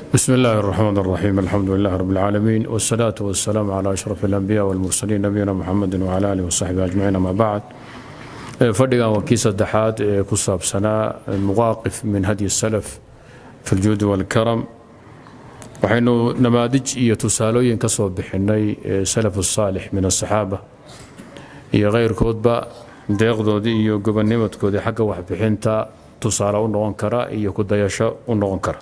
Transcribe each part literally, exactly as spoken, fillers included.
بسم الله الرحمن الرحيم. الحمد لله رب العالمين، والصلاة والسلام على أشرف الأنبياء والمرسلين نبينا محمد وعلى آله وصحبه أجمعين. أما بعد، فدقا وكيس الدحات كصاب سنة مواقف من هدي السلف في الجود والكرم، وحينو نماذج يتسالوين كصوب بحني سلف الصالح من الصحابة هي غير كودبا deeqdoodii iyo gobonnimadkoodii xagga waxbixinta tusaale u noqon kara iyo ku dayasho u noqon kara.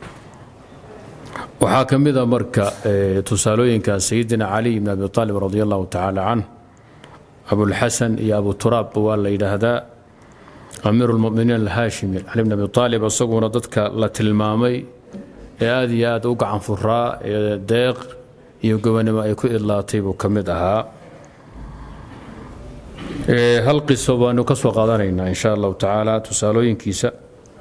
waxaa ka mid ah marka tusaalooyinka sayidina cali ibn abi talib radiyallahu ta'ala an abul hasan iyo abu turab waa la yiraahdaa amirul mu'minin al-hashimi ali ibn abi talib asaguna dadka la tilmaamay ee aad iyo aad u gacan furaa deeq iyo gobonnimo ay ku idlaatay buu ka mid ahaa. هل قصة وأنه كسوة قادرين إن شاء الله تعالى تسالوين كيسا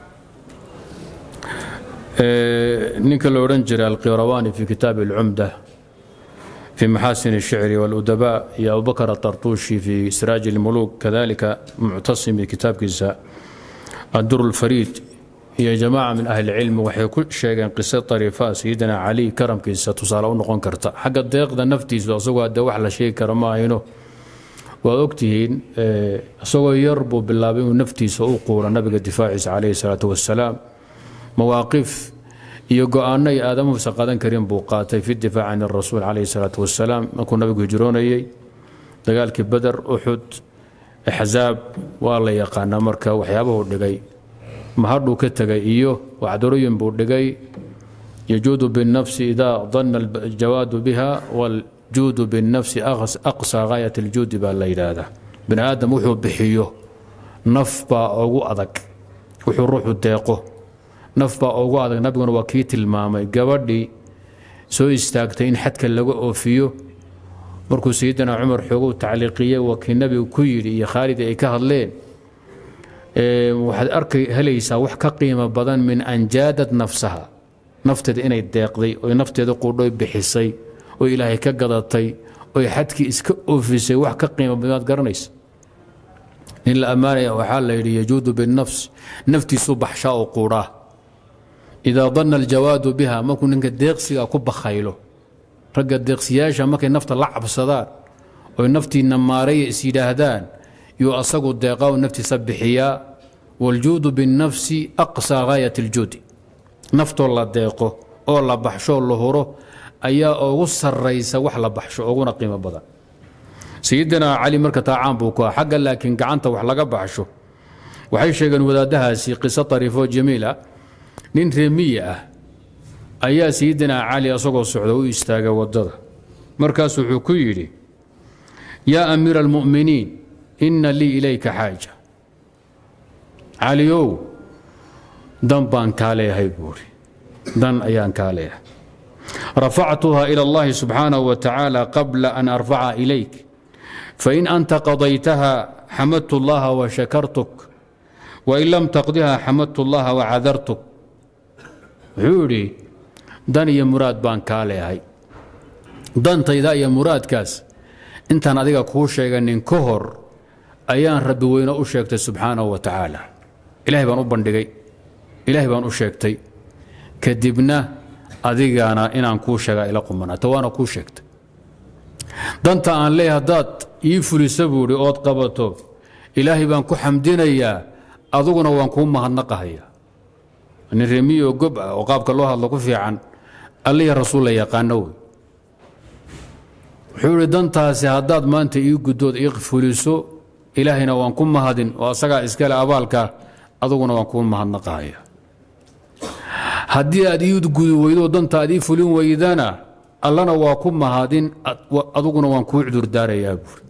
نيكل أورنجر القيرواني في كتاب العمدة في محاسن الشعر والأدباء، يا أبو بكر الطرطوشي في سراج الملوك، كذلك معتصم بكتاب كيسا الدر الفريد. يا جماعة من أهل العلم وحي كل شيء قصة طريفة سيدنا علي كرم كيسا تسالون نقون كرتا حق الضيق ذا نفتي سوى الدواح لشيء كرما هينو وأكتهين سوى يربو بالله ونفتيس وقول النبي الدفاع عليه الصلاة والسلام مواقف يقعنا آدم فسقادا كريم بوقاتي في الدفاع عن الرسول عليه الصلاة والسلام. ما كنا بيجرون أي دقال كبدر أحد أحزاب والله يقعنا مركا وحيابه ودقي مهردو كتغي إيوه وعدريم بودقي يجود بالنفس إذا ظن الجواد بها وال جود بالنفس أقصى غاية الجود بالليل. هذا بن آدم وحو بحيه نفبا أوغو أدك وحو روح الديقه نفبا أوغو أدك نبغن وكيت المامي قبردي سو استاقتين حتى لغو أوفيو مركو سيدنا عمر حقوق تعليقية وكي النبي وكيري يا خالد إي كهاللين إيه وحد أركي هليسا وحكا قيمة بدن من أن جادت نفسها نفتد إني الديق دي ونفتد قردوي بحسي وإلهي كقضتي ويحدك إسك أوفيسي وحكا قيمة بمات قرنيس إن الأمانة وحال يجود بالنفس نفتي صبح شاء قوراه إذا ظن الجواد بها ما كن إنك الديقسي أكب خيله رقا الديقسياشا ما كان نفط اللعب صدار ونفتي النماري سيداهدان يؤصقوا الديقا ونفتي سبحيا والجود بالنفس أقصى غاية الجود نفط الله الديقه أو الله بحشو الله هروه ayaa ugu sarraysa wax la baxsho uguna qiimo badan. sayidina cali marka taacaan buu ku xagga laakiin gacanta wax laga baxsho waxay sheegeen wadaadahaasi qiso tariifo jamiila. nin reemiye ah ayaa sayidina cali asagoo socda u istaagay wadada, markaas wuxuu ku yidhi yaa amiira almu'miniin inna lii ilayka xaaja. caliyow dan baan kaa leeyahay buuri, dan ayaan kaa leeyahay. رفعتها إلى الله سبحانه وتعالى قبل أن أرفعها إليك، فإن أنت قضيتها حمدت الله وشكرتك، وإن لم تقضها حمدت الله وعذرتك. عوري دان يا مراد بان كالي هاي دان تيدا يا مراد كاس انت ناديك كوشا ان كهر ايان ربي وين أشيكت سبحانه وتعالى. إلهي بان أبندقي إلهي بان أشيكتي كدبنا adigana inaan kuu sheega ila qumana tawaana kuu sheegtay danta aan leeyahay dad ii fulisa buuri ood qabato ilaahay baan ku xamdinayaa aduguna waan kuu mahadnaqayaa. in reemiyo gob oo qaabka loo hadlo ku fiican allah rasuul la yaqaano wuxuu dantaasi haddaad maanta ii gudood ii fuliso ilaahayna waan ku mahadin oo asaga iskale abaalka aduguna waan kuu mahadnaqayaa. haddii aad ii gudi weydo dantaad ii fulin weydana allana waa ku mahadin aduguna waan kuu cudur daarayaa buuri.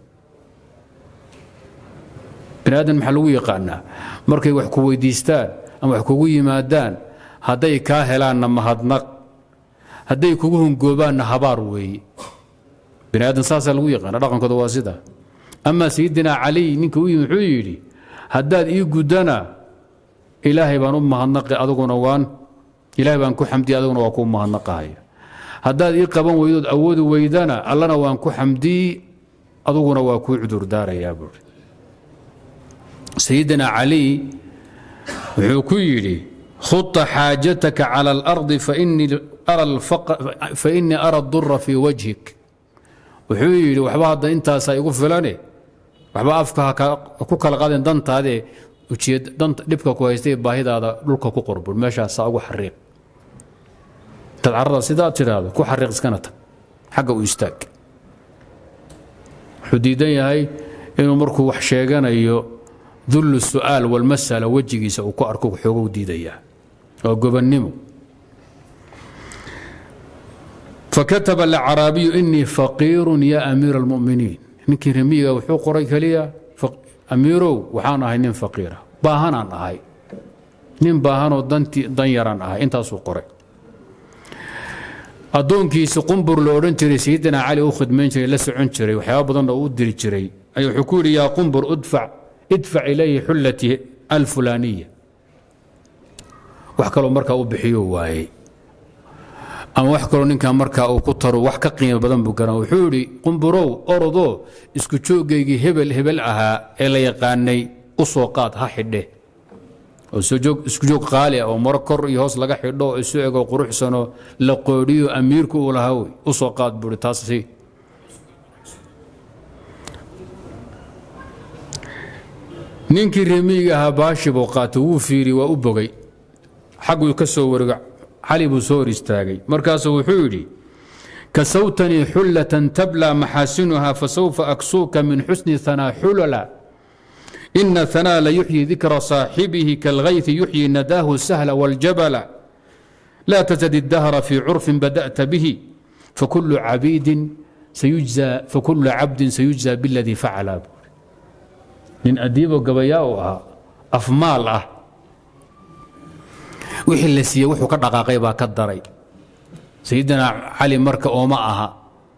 bini aadan maxaa lagu yaqaanaa markay wax ku weydiistaan ama wax kugu yimaadaan hadday kaa helaanna mahadnaq, hadday kugu hungoobaanna habaar weeye. bini aadan saasaa lagu yaqaana, dhaqankooda waa sida. amaa sayidina cali ninka u yimi wuxuu yidhi haddaad ii gudana ilaahay baan u mahadnaqi aduguna waan ilaahay baan ku xamdi aduguna waa ku mahadnaqaaya. haddaad ii qaban weydood awoodi weydana allana waan ku xamdi aduguna waa kuu cudur daarayaa buuri. sayidina cali wuxuu ku yidhi خط حاجتك على الأرض فإني أرى الفقر فإني أرى الضر في وجهك وحيل وحبا أنت سيقول فلاني وحبا أفكها كوكا الغادين دنت هذه وشيد دنت لبكا كويستي باهي هذا لوكا كو قرب الماشا ساقو حريق تتعرض سيدات هذا كو حريق سكنتك حقه ويستاك حديدين هاي إنه مركو وحشيغان أيو ذل السؤال والمسألة وجهي سأكو أركو حقوق ديديا أو قبنمو فكتب الأعرابي إني فقير يا أمير المؤمنين نكي رميغا وحوق ريك ليا فق... أميرو وحانا هاي نين فقيرة باهانا هاي نين باهانو دنتي دنيران هاي انتا سو قري أدونكي سقنبر لورن جري سيدنا علي أخذ من جري لسعن جري وحياه بدن أو دري جري أي حكوري يا قنبر ادفع ادفع إليه حلتي الفلانية وحكالو مركا وبحيو واي أما وحكالو نينكا مركا أو كترو وحكا قيمة بدن بقنا وحوري قنبرو أرضو اسكو جوغيغي هبل هبل أها إلا يقاني أسوقات ها حده isku joog qaali oo mar kor iyo hoos laga xidho isu ego quruxsano la qoodiyo amiirku uu lahaa u soo qaad buri taasi ninkii reemiga ahaa baashi buu qaatay uu fiiri waa u bogay xaquu ka soo warga xali buu soo istaagay markaas wuxuu yiri kasawtani hullatan tabla mahasinuha fasawfa aksuka min husni thana hulala إن ثنا لا يحيي ذكر صاحبه كالغيث يحيي نداه السهل والجبل لا تزد الدهر في عرف بدأت به فكل عبيد سيجزى فكل عبد سيجزى بالذي فعل من أديب قبياؤها أفماله وحي اللي سي وحو كدقاقيبا كدري سيدنا علي مركة ومعها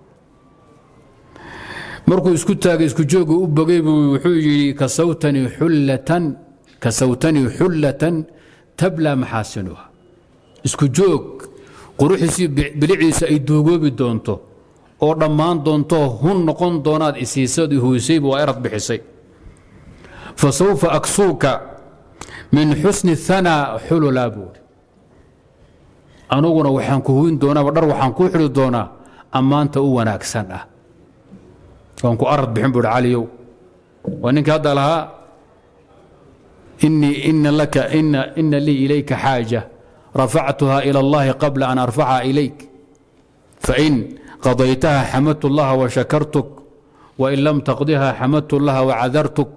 markuu isku taagay isku joogu u bogay buu wuxuu yiri kasawtani hullatan kasawtani hullatan tabla mahasinuha isku joog quruxisi biliciisa ay duugoobi doonto oo dhammaan doonto hun noqon doonaad isiisad huusay buu arad bixisay fasawfa aksuka min husni thana hululabu anuguna waxaan ku huwin doonaa dhar waxaan ku xiri doonaa amaanta u wanaagsan ah وانكو أرد بحنبر عليو وانك هذا لها إني إن لك إن إن لي إليك حاجة رفعتها إلى الله قبل أن أرفعها إليك فإن قضيتها حمدت الله وشكرتك وإن لم تقضيها حمدت الله وعذرتك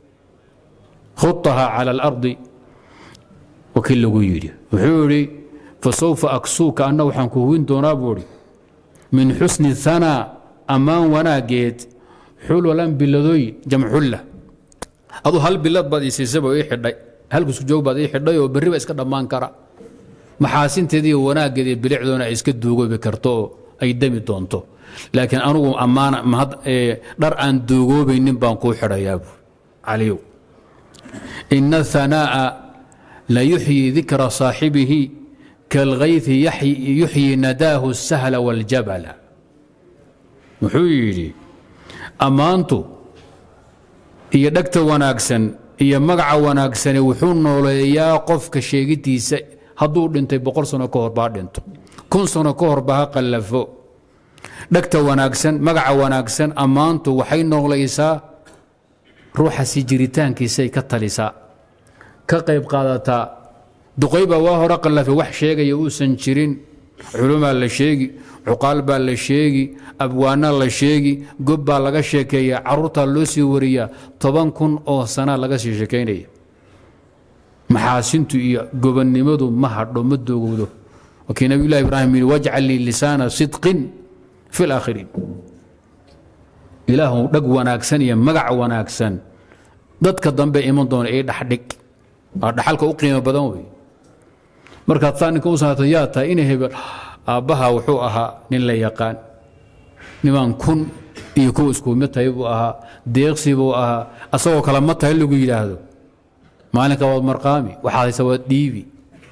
خطها على الأرض وكل غيري وحوري فسوف أكسوك أنه حنكوين دونابوري من حسن الثناء أمان وناجيت حلولا بلدوي جمع حلة أضو هل بلاد بعد يسيسبه يحدي هل كسو جو بعد يحدي وبريبا إسكت أمان كرا محاسن تدي وناجيت بلعدونا إسكت دوغو بكرتو أي دمي تونتو لكن أنا أمان مهد در أن دوغو بينن بانكو حرياب عليو إن الثناء لا يحيي ذكر صاحبه كالغيث يحيي, يحيي نداه السهل والجبل wuxuu yidhi ammaantu iyo dhagta wanaagsan iyo magaca wanaagsani wuxuu nooleeyaa qofka sheegitiisa hadduu dhintay boqol sano ka hor baa dhinto kun sano ka hor baa qallafo dhagta wanaagsan magaca wanaagsan ammaantu waxay noolaysaa ruuxa si jiritaankiisa ka talisaa ka qayb qaadataa duqayba waa hore qallafay wax sheegaya uusan jirin culumaa la sheegi عقال بالشيء أبوانا للشيء قبة لقى شيكية عروتا لوسي وريا طبعا كن أو سنة لقى شيكيني محاسنتو إيا قبة نمدو مهر مدو قودو وكي نبي الله إبراهيم واجعل لي لسان صدق في الآخرين إله دق وناكسن يا مقع وناكسن ضدك الضنب إيمان دون إيه دحدك دحالك أقيم بدون مركز ثاني كوسها تياتا إنه هبر أبها وحوءها نين لا يقان نمان كن يكو اسكو متى يبوها ديقسي بوها أصوى كلامتها اللي يقول هذا مالك أول مرقامي وحاضي سوى ديبي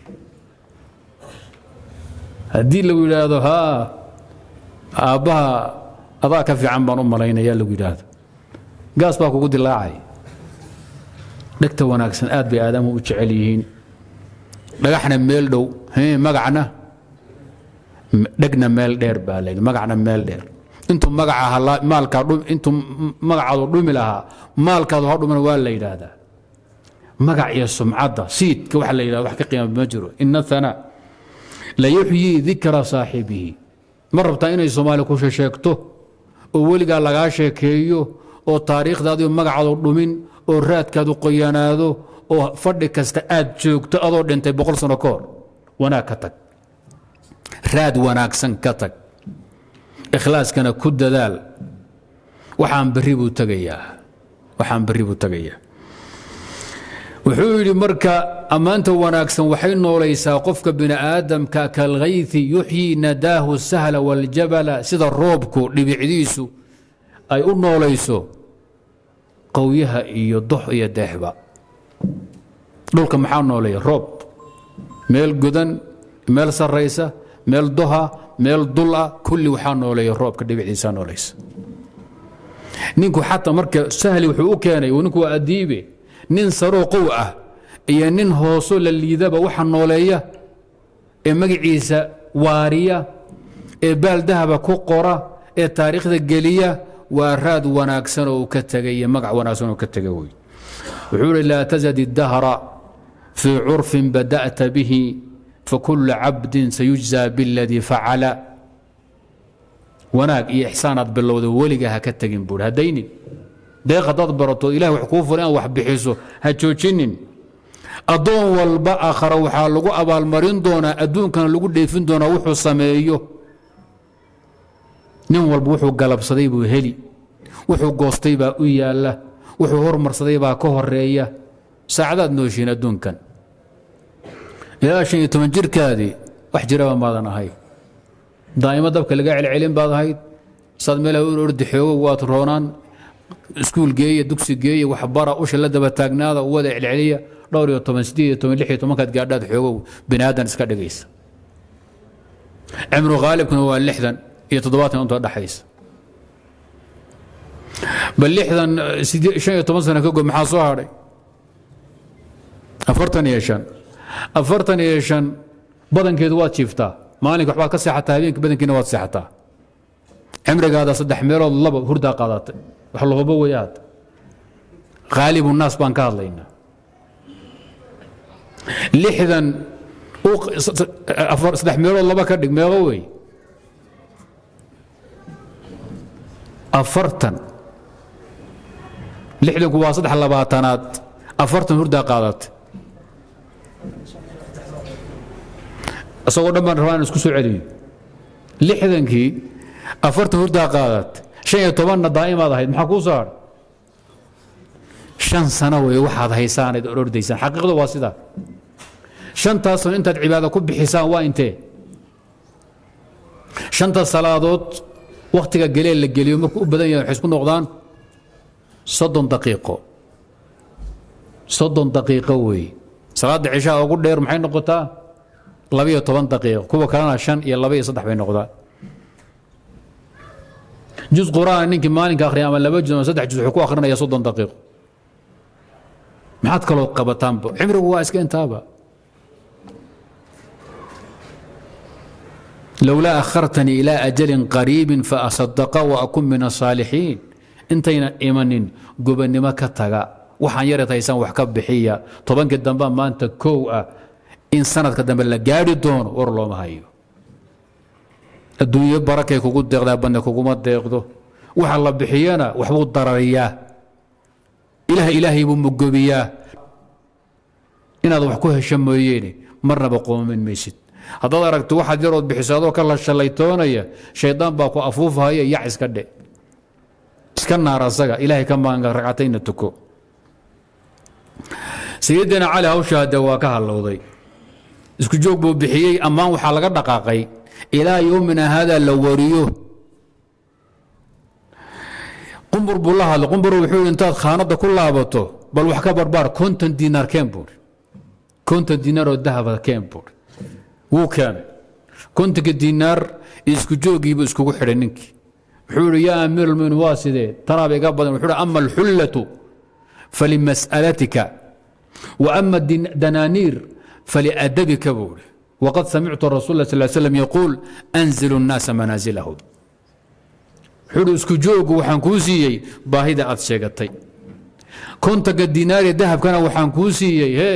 هدي اللي يقول هذا ها أبها أضاك في عمبان أم رأينا يا اللي يقول هذا قاس باكو قد الله عاي دكتا وناكسن آد بآدم وجعليهين dhagaxna meel dhow magacna dhegna meel dheer baa leeyahay magacna meel dheer intuu magaca maalka intuu magacaadu dhumi lahaa maalkaadu ha dhumin waa la yiraahdaa magac iyo sumcada siidka waxa la yiraahdaa wax ka qiimo ma jiro inna thana la yuhyi dhikra saahibihi marabta inay Soomaali ku sheegto oo waliga laga sheekeeyo oo taariikhdaadu magacaadu dhumin oo raadkaadu qoyanaado oo fadhi kasta aad joogto adoo dhintay boqol sano ka hor wanaag ka tag raad wanaagsan ka tag ikhlaaskana ku dadaal waxaan bari buu tagayaa waxaan bari buu tagayaa wuxuu yiri marka amaanta wanaagsan waxay noolaysaa qofka bini aadamka kal ghaythi yuhyi nadahu sahla wal jabala sida roobku dhibicdiisu ay u noolayso qowyaha iyo dox iyo deexba dhulka maxaa nooleeya roob meel gudan meel sareysa meel doha meel dula kulli waxaa nooleeya roobka dhibicdiisa noolaysa ninku xataa marka sahli wuxuu u keenay ninku waa adiibe nin saro qow ah iyo nin hooso la liidaba waxa nooleeya ee magaciisa waariya ee baal dahaba ku qora ee taariikhda geliya waa raad wanaagsan oo ka tagay magac wanaagsan oo ka tagay way wuxuu la tazadi dahra fi urfin bada'ta bihi فكل عبد سيجزى بالذي فعل وناك إحسانات بالله ولقها كتجن بول هديني دقيقة تضبرته إله وحكوف ولا وحبحسه هتشوشنين أدون والباء آخر وحالقوا أبا المرين دونا أدون كان لقوا ديفن دونا وحو سمايو نم والبوحو قلب صديب وهلي وحو قوستيبا ويا الله وحو هرمر صديبا كهر ريا ساعدات نوشين أدون كان يا شيء تمنجر كادي وحجرا ما ضنا هاي دائما دبك لقى العلم بعض هاي صاد ملا ورد حيوه واترونان سكول جاي دكسي جاي وحبارة وش اللي دبا تاجنادا ووضع العليا دوري وطمن سدية وطمن لحية وما كانت قاعدة حيوه بنادن سكاد جيس عمرو غالب كان هو اللحدن هي تضباط أنت هذا حيس بل لحدن شيء طمن سنة كوجو محاصوري أفرتني يا شان أفرتني يشان بدن كدوات شفتا مالك وحبات كسيحة هابينك بدن كنوات سيحتا عمرك هذا صدح ميرو الله هردا قادات وحلو غبويات غالب الناس بان كارلينا لحدا أفر صدح ميرو الله بكردك ميغوي أفرتن لحدا كوا صدح اللباتانات أفرتن هردا قادات asagoo dhammaan rabaan isku soo celiyo lixdankii afarta hurda qaadad shan iyo toban na daaimaad ahayd maxaa ku saar shan sano way waxaad haysaanad ordaysan xaqiiqdu waa sida shantaas sano intaad cibaado ku bixisaan waa intee shanta salaadood waqtiga galeel la geliyo markuu u badan yahay waxay isku noqdaan soddon daqiiqo soddon daqiiqo way salaada cishaa ugu dheer maxay noqotaa labiyo toban daqiiqo kuwa kalena shan iyo laba iyo saddex bay noqdaan juz quraan ninkii maalinka akhriya ama laba juz ama saddex juz wuxuu ku akhrinaya soddon daqiiqo maxaad kaloo qabataanba cimrigu waa iska intaaba lowlaa akhartanii ilaa ajalin qariibin fa asaddaqa wa akun min asaalixiin intayna imanin gobannimo ka taga waxaan yareed haysaan wax ka bixiya tobankii dambe maanta kow ah in sanadka dambe la gaari doono war looma hayo adduunyo barakay kugu deeqdaa badna kuguma deeqdo waxa la bixiyana waxbuu darariyaa ilaah ilaahay buu mugobiyaa inaad wax ku hesho mooyeene marnaba qoomin maysid haddaad aragto waxaad yarood bixiso adoo ka la shalaytoonaya shaydaan baa ku afuufahaya yac iska dhe iska naar asaga ilaahay ka maanga ragcatayna tuko sayidina cali hawshaada waa ka halowday isku joog buu bixiyey ammaan waxaa laga dhaqaaqay ilaa yowmina hada la wariyo qumbur buu la hadlay qumbur wuxuu intaad khaanada ku laabato bal wax ka barbaar konton diinaar keen buur konton diinaar oo dahaba keen buur wuu keenay kontonka diinaar isku joogiibu iskugu xidhay ninkii wuxuu yidhi yaa amiir almu'miniin waa sidee tanaaba iga badan wuxuu yidhi ama alxullatu falimas'alatika wa ama danaaniir فلأدبك بوري وقد سمعت الرسول صلى الله عليه وسلم يقول أنزلوا الناس منازلهم حلو اسكو جوج وحان كوسيي باهيدا أد شيغتي كنت قد ديناري ذهب كان وحان كوسيي هي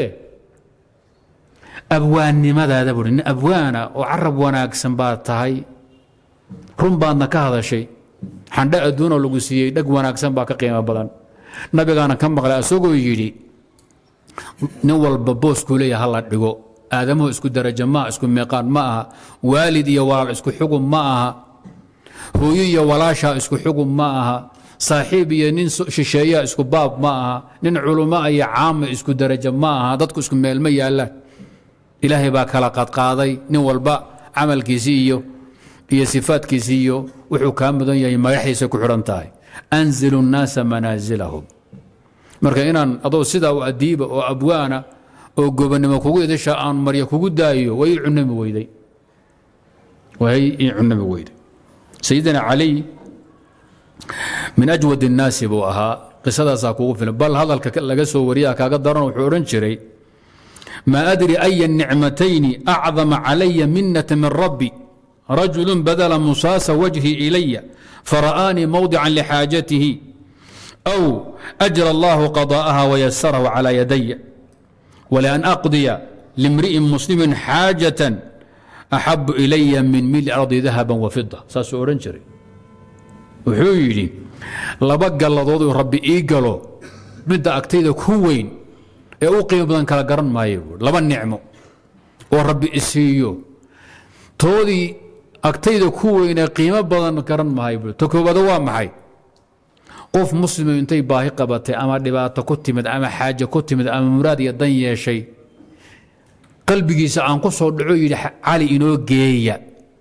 أبوان ماذا هذا بوري أبوانا وعرب وناك سنبات تهي رم بادنا كهذا شيء حندا أدونا لغو سيي دق وناك سنباك قيمة بدن نبي أنا كم بغلا أسوقو يجي نول ببوس كولية هلا دغو آدمه اسكو درجة ما اسكو ميقان معها والد يا والد اسكو حكم معها هو يا ولاشا اسكو حكم معها صاحبي يا نين شيشيا اسكو باب معها نين علماء يا عام اسكو درجة معها ددكو اسكو ميل ما يالا إلهي باك هلا قد قاضي نين والبا عمل كيسيو هي صفات كيسيو وحو كان بدن يا ما يحيس ku xiran tahay أنزلوا الناس منازلهم marka inaan adoo sida u adiiba oo abwaana oo gobanimo kugu yeesha aan marya kugu daayo way cunami weyday way cunami weyday سيدنا علي من أجود الناس بوها قصدا ساكو في بل هذا laga soo wariya kaaga daran wuxuu oran jiray ما أدري أي النعمتين أعظم علي منة من ربي رجل بذل مصاص وجهي إلي فرآني موضعا لحاجته أو أجرى الله قضاءها ويسره على يدي ولأن أقضي لامرئ مسلم حاجة أحب إلي من ملء الأرض ذهبا وفضة ساسو أورنجري وحيلي لبقى الله ربي إيقلو بدأ أكتيد كوين أوقي بدن كلا قرن ما يقول لبا النعمة وربي إسيو تودي أكتيد كوين قيمة بدن قرن ما يقول تكوب دوا معي qof muslim intay baahi qabatay ama dhibaato ku timid ama xaaje ku timid ama muraad iyo dan yeeshay qalbigiisa aan ku soo dhaco yiri cali inoo geeya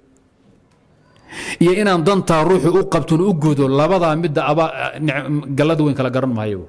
iyo inaan danta ruuxu u qabto u gudo labada mid aba galad weyn kala garan maayo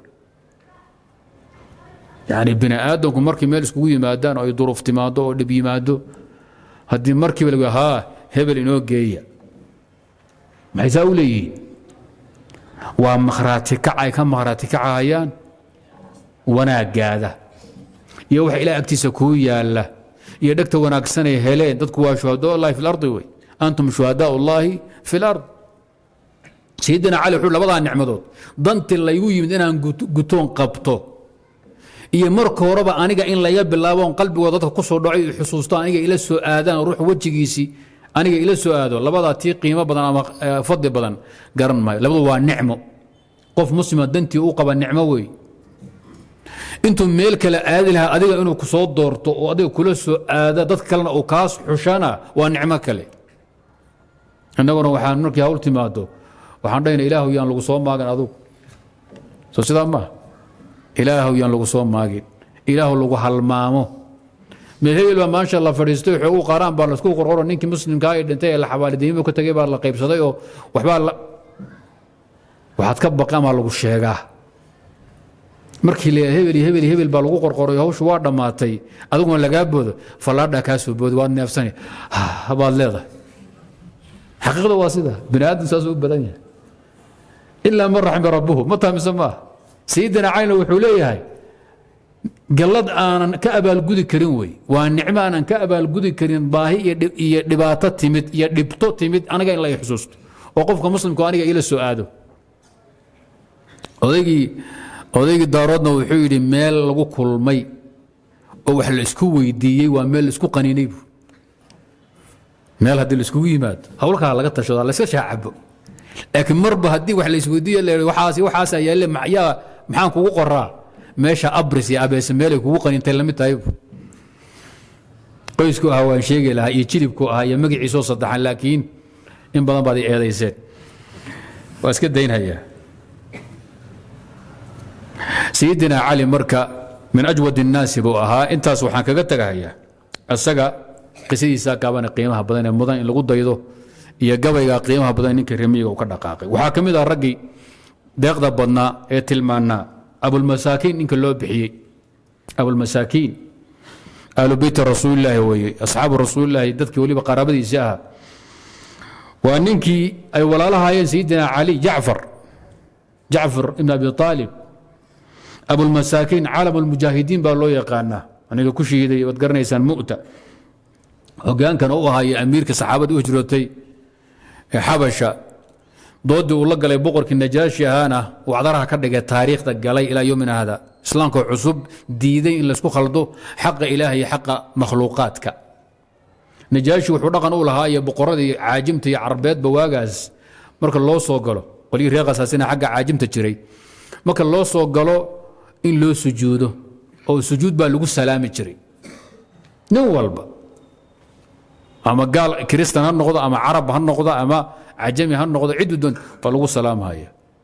yaani bini aadamku markii meel isku yimaadaan oo ay duruuf timaado oo dhib yimaado hadii markii laga ha hebel inoo geeya maxay u leeyihiin waa makhraati kacay ka makhraati kacayaan wanaagaada iyo waxa ilaa agtiisa ku yaala iyo dhagta wanaagsan ay heleen dadku waa shuhada Allah fi al-ardi way antum shuhada Allah fi al-ard sayyidina Ali wuxuu labada nicmadood danti la igu yimid inaan gutoon qabto iyo marka horeba aniga in laga bilaabo qalbigooda dadka ku soo dhacay xusuusta aniga ila soo aadaan ruux wajigiisi aniga ila soo aado labada tii qiimo badan ama fadli badan garan maayo labadu waa nicmo qof muslima dantii uu qaba nicmo way intuu meel kale aadi lahaa adiga inuu ku soo doorto oo adiga kula soo aada dad kalena uu kaas xushana waa nicmo kale annaguna waxaan markii hawl timaado waxaan dhaynaa ilaahu yaan lagu soo maagan adigu soo sidaa ma ilaahu yaan lagu soo maagin ilaahu lagu halmaamo مهيل ما شاء الله فريستو حقوق قران بار لسكو قرقر نينكي مسلم كاي دنتي لا حوالدين بو كتغي بار لا قيبسداي او waxba la waxaad ka baqama lagu sheegaa markii la hebel hebel hebel baa lagu qorqoray hawshu waa dhamaatay adiguna laga boodo falaadha ka soo bood waad neefsani habaad leedahay xaqiiqada waa sida binaadin saas u badan yahay illa man rahim rabbuhu mata misma sayyidina ayna wuxuu leeyahay قلد أنا كأبال جودي كريم وي والنعمة أنا كأبال جودي كريم باهي يا دباتة تمد يا دبتة تمد أنا جاي لا يحسوست وقفك مسلم كأنا جاي إلى السؤال أوديجي أوديجي داراتنا وحيد مال لقو كل مي أو حل إسكوي دي ومال إسكو قنينيب مال هدي الإسكوي مات هقولك على قطة شو الله شعب لكن مربى هدي وحل إسكوي دي اللي وحاسي وحاسي يلي معيا محانك وقرا ماشي أبرز يا أبي سمالك وقني أنت لم تعيب قيسكو هوا شيء لها يجيبكو هاي مقعي صوص الدحان لكن إن بدن بعد هذا يزيد واسكت دين هيا سيدنا علي مركا من أجود الناس بوها أنت سبحان كجتك هيا السجا قصدي ساكابنا قيمها بدن مدن اللي قد يدو يجوا قيمها بدن إنك رميه وكذا قاقي وحاكم إذا الرجي دقد بدنا يتلمنا أبو المساكين إنك اللو بحيي أبو المساكين آل بيت رسول الله وأصحاب رسول الله يددك ولي بقرابة إساها وأنك أي ولا لها يا سيدنا علي جعفر جعفر ابن أبي طالب أبو المساكين عالم المجاهدين بالله يقانا aniga ku shiiday wad garanaysaan mu'ta hoggaankan uu ahaa amiirka saxaabada u hijrootay ee xabasha doodii uu la galay boqorkii najaashi ahaana wacdaraha ka dhigay taariikhda galay ilaa yomina hada islaamka cusub diiday in laysku khaldo xaqa ilaahay iyo xaqa makhluuqaadka najaashi wuxuu dhaqan u lahaa iyo boqoradii caajimta iyo carbeedba waagaas marka loo soo galo qolii reer qasaasina xagga caajimta jiray marka loo soo galo in loo sujuudo oo sujuud baa lagu salaami jiray nin walba ama gaal kristan ha noqdo ama carab ha noqdo ama عجمي هالنقطة عدو دون فلقوا سلام هاي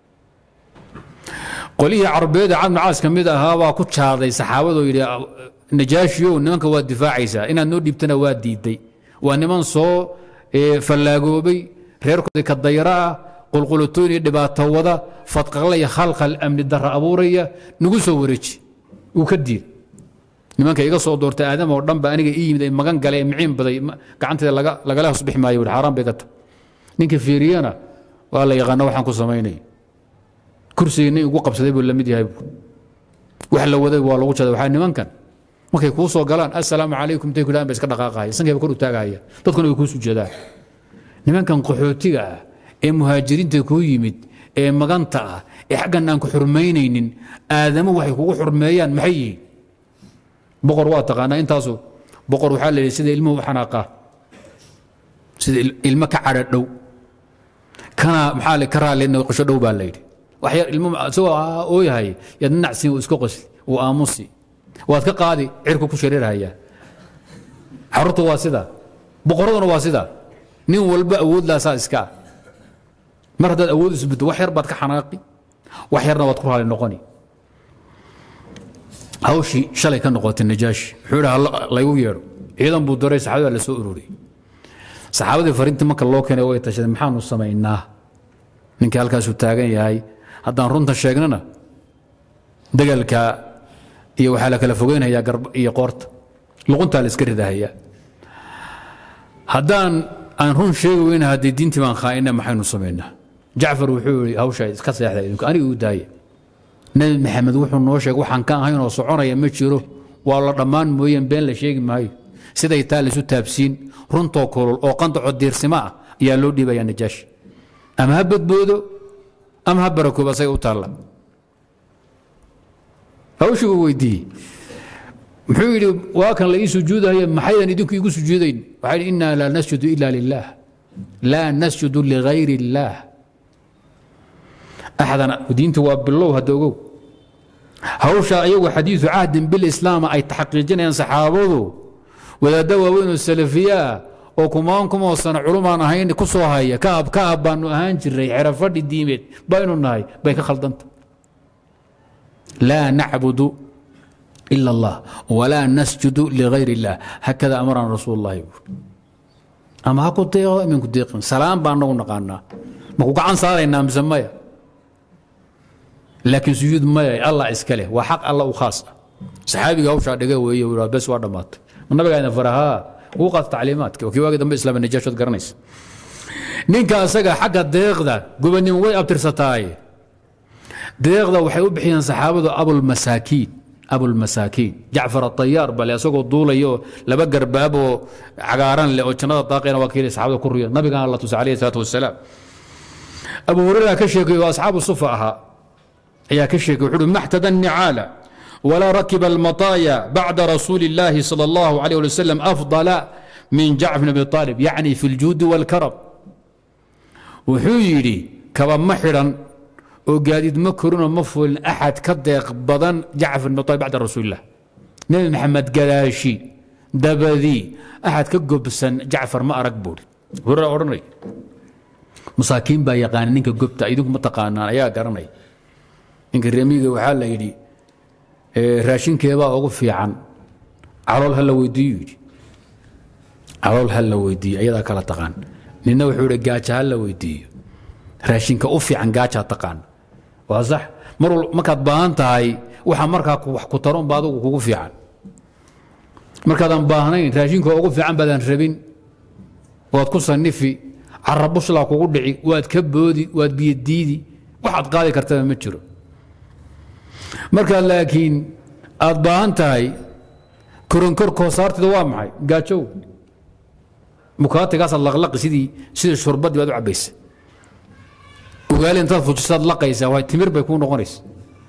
قوليه عربية عبد معاذ كميدا هوا كنت هذا صحابة يري نجاشيو نمك واد دفاع عيسى إن النور ديبتنا واد ديدي وأن من صو فلاقوبي ريركو ذيك الضيراء قل قلتوني دبات توضا فتقلي خلق الأمن الدر أبورية نقول سوريش وكدير nimanka iga soo doortay aadam oo dhan ba aniga ii yimid magan galay miciin baday gacantayda laga laga la husbix maayo xaraam bay ka tahay ninka fiiriyana waa la yaqaan waxaan ku sameeynay kursiga ugu qabsaday buu la mid yahay wax la waday waa lagu jaday waxa nimankan markay ku soo galaan assalaamu calaykum tay kulaan bay iska dhaqaaqay sankay kor u taagaya dadkuna way ku soo jeedaan nimankan qaxootiga ah ee muhaajiriinta ku yimid ee maganta ah ee xaqan aan ku xurmeynaynin aadamo waxay kugu xurmeeyaan maxay yihiin boqor waa taqaanaa intaasu boqor waxa la sida ilmo xanaaqa sida ilmo ka cadhadhow kana maxaa la karaa leena qosho dhow baa leeyay wax yar ilmo soo oo yahay yad nacsi oo isku qosli oo aamusi waad ka qaadi cirku ku shareeraya xaruntu waa sida boqoraduna waa sida nin walba awood la asaas iska mar hadaad awood isbito wax yar baad ka xanaaqi wax yarna waad ku raali noqoni hawshii shalay ka noqotay najaashi wuxuu yidhaha laygu yeedho ciidan buu daray saxaabada la soo ururiyey saxaabadii fariinta marka loo keenay way tashadeen maxaanu samaynaa ninka halkaasuu taagan yahay haddaan runta sheegnana dagaalka iyo waxaa la kala fogeynayaa garba iyo qoorta luquntaa la iska ridahayaa haddaan aan run sheegi weyna haddii diintii baan khaa'ina maxaynu samaynaa jacfar wuxuu yidhi hawshaa iska seexda idinku aniga u daaya nabi maxamed wuxuu noo sheegay waxaan ka ahayn oo soconaya ma jiro waa la dhammaan mooyeen been la sheegi maayo siday taa laysu taabsiin runtoo kulul oo qandaco diirsimo ah ayaa loo dhiibayaa najaashi ama ha badboodo ama ha barakooba asaga u taalla hawshii uu weydiiyey muxuu yidhi waa kan la ii sujuudaya maxaydan idinku igu sujuudayn waxaa yidhi innaa laa nasjudu ila lilah laa nasjudu ligayri illaah أحدنا ودينته وبالله هدوغو هوشا أيوة حديث عهد بالإسلام أي تحقيقين ين صحابه وإذا دوا وين السلفية وكمان كما وصلنا علوما نهين كسو هاي كاب كاب بانو هانجري عرفت الديمت بينو النهاي بيك خلطنت لا نعبد إلا الله ولا نسجد لغير الله هكذا أمرنا رسول الله يقول أما هكو تيغو من كديق سلام بانو نقانا ما كو قعان صارينا مسمية لكن سجود ما الله اسكله وحق الله وخاصه صحابي هوشا دغه ويه بس waa dhamaat nabiga ayna faraha uu qaad taalimaadka oo kiwaga dambe islaam najaashad garanays ninka asaga xagga deeqda gubanin way abtirsataay deeqda waxay u bixiyeen saxaabadu abul masaakiin abul masaakiin jaafar at-tayyar bal asagoo duulayo laba garbaabo cagaaran le oo jannada daaqayna waa keenay saxaabada ku riyo nabiga allah subhanahu wa ta'ala abu hurayra ka sheegay asxaabu sufaha يا كشك وحده ما احتدى النعال ولا ركب المطايا بعد رسول الله صلى الله عليه وسلم أفضل من جعفر بن أبي طالب يعني في الجود والكرم وحيري كما محرا وقاعد مكرون مفول أحد كضيق بدن جعفر بن أبي طالب بعد رسول الله نبي محمد قلاشي دبذي أحد كقبسن جعفر ما أرقبول هرا أرني مساكين با يقانين كقبتا إذنكم متقانا يا قرني إنك الرميقة وحالة يدي راشين كيبا أغفي عن عرول هلا ويدي عرول هلا ويدي أيضا كلا تقان نينا وحورة قاچة هلا ويدي راشين كأوفي عن قاچة تقان واضح مرو مكاد باهانتاي وحا مركا كترون بعضو وغفي عن مركادان باهانين راشين كأغفي عن بدان ربين وادكو صنفي عربوش لا كوغو دعي واد كبودي واد بيديدي waxaad qaadi kartaa ma jiro marka laakiin aad baahan tahay كورنكور كوسارتي waa maxay gaajow mukaatigaas laqlaq sidii sida shurbad baad u cabaysa ugaali inta fujisaad laqaysa way timir bay ku noqonaysaa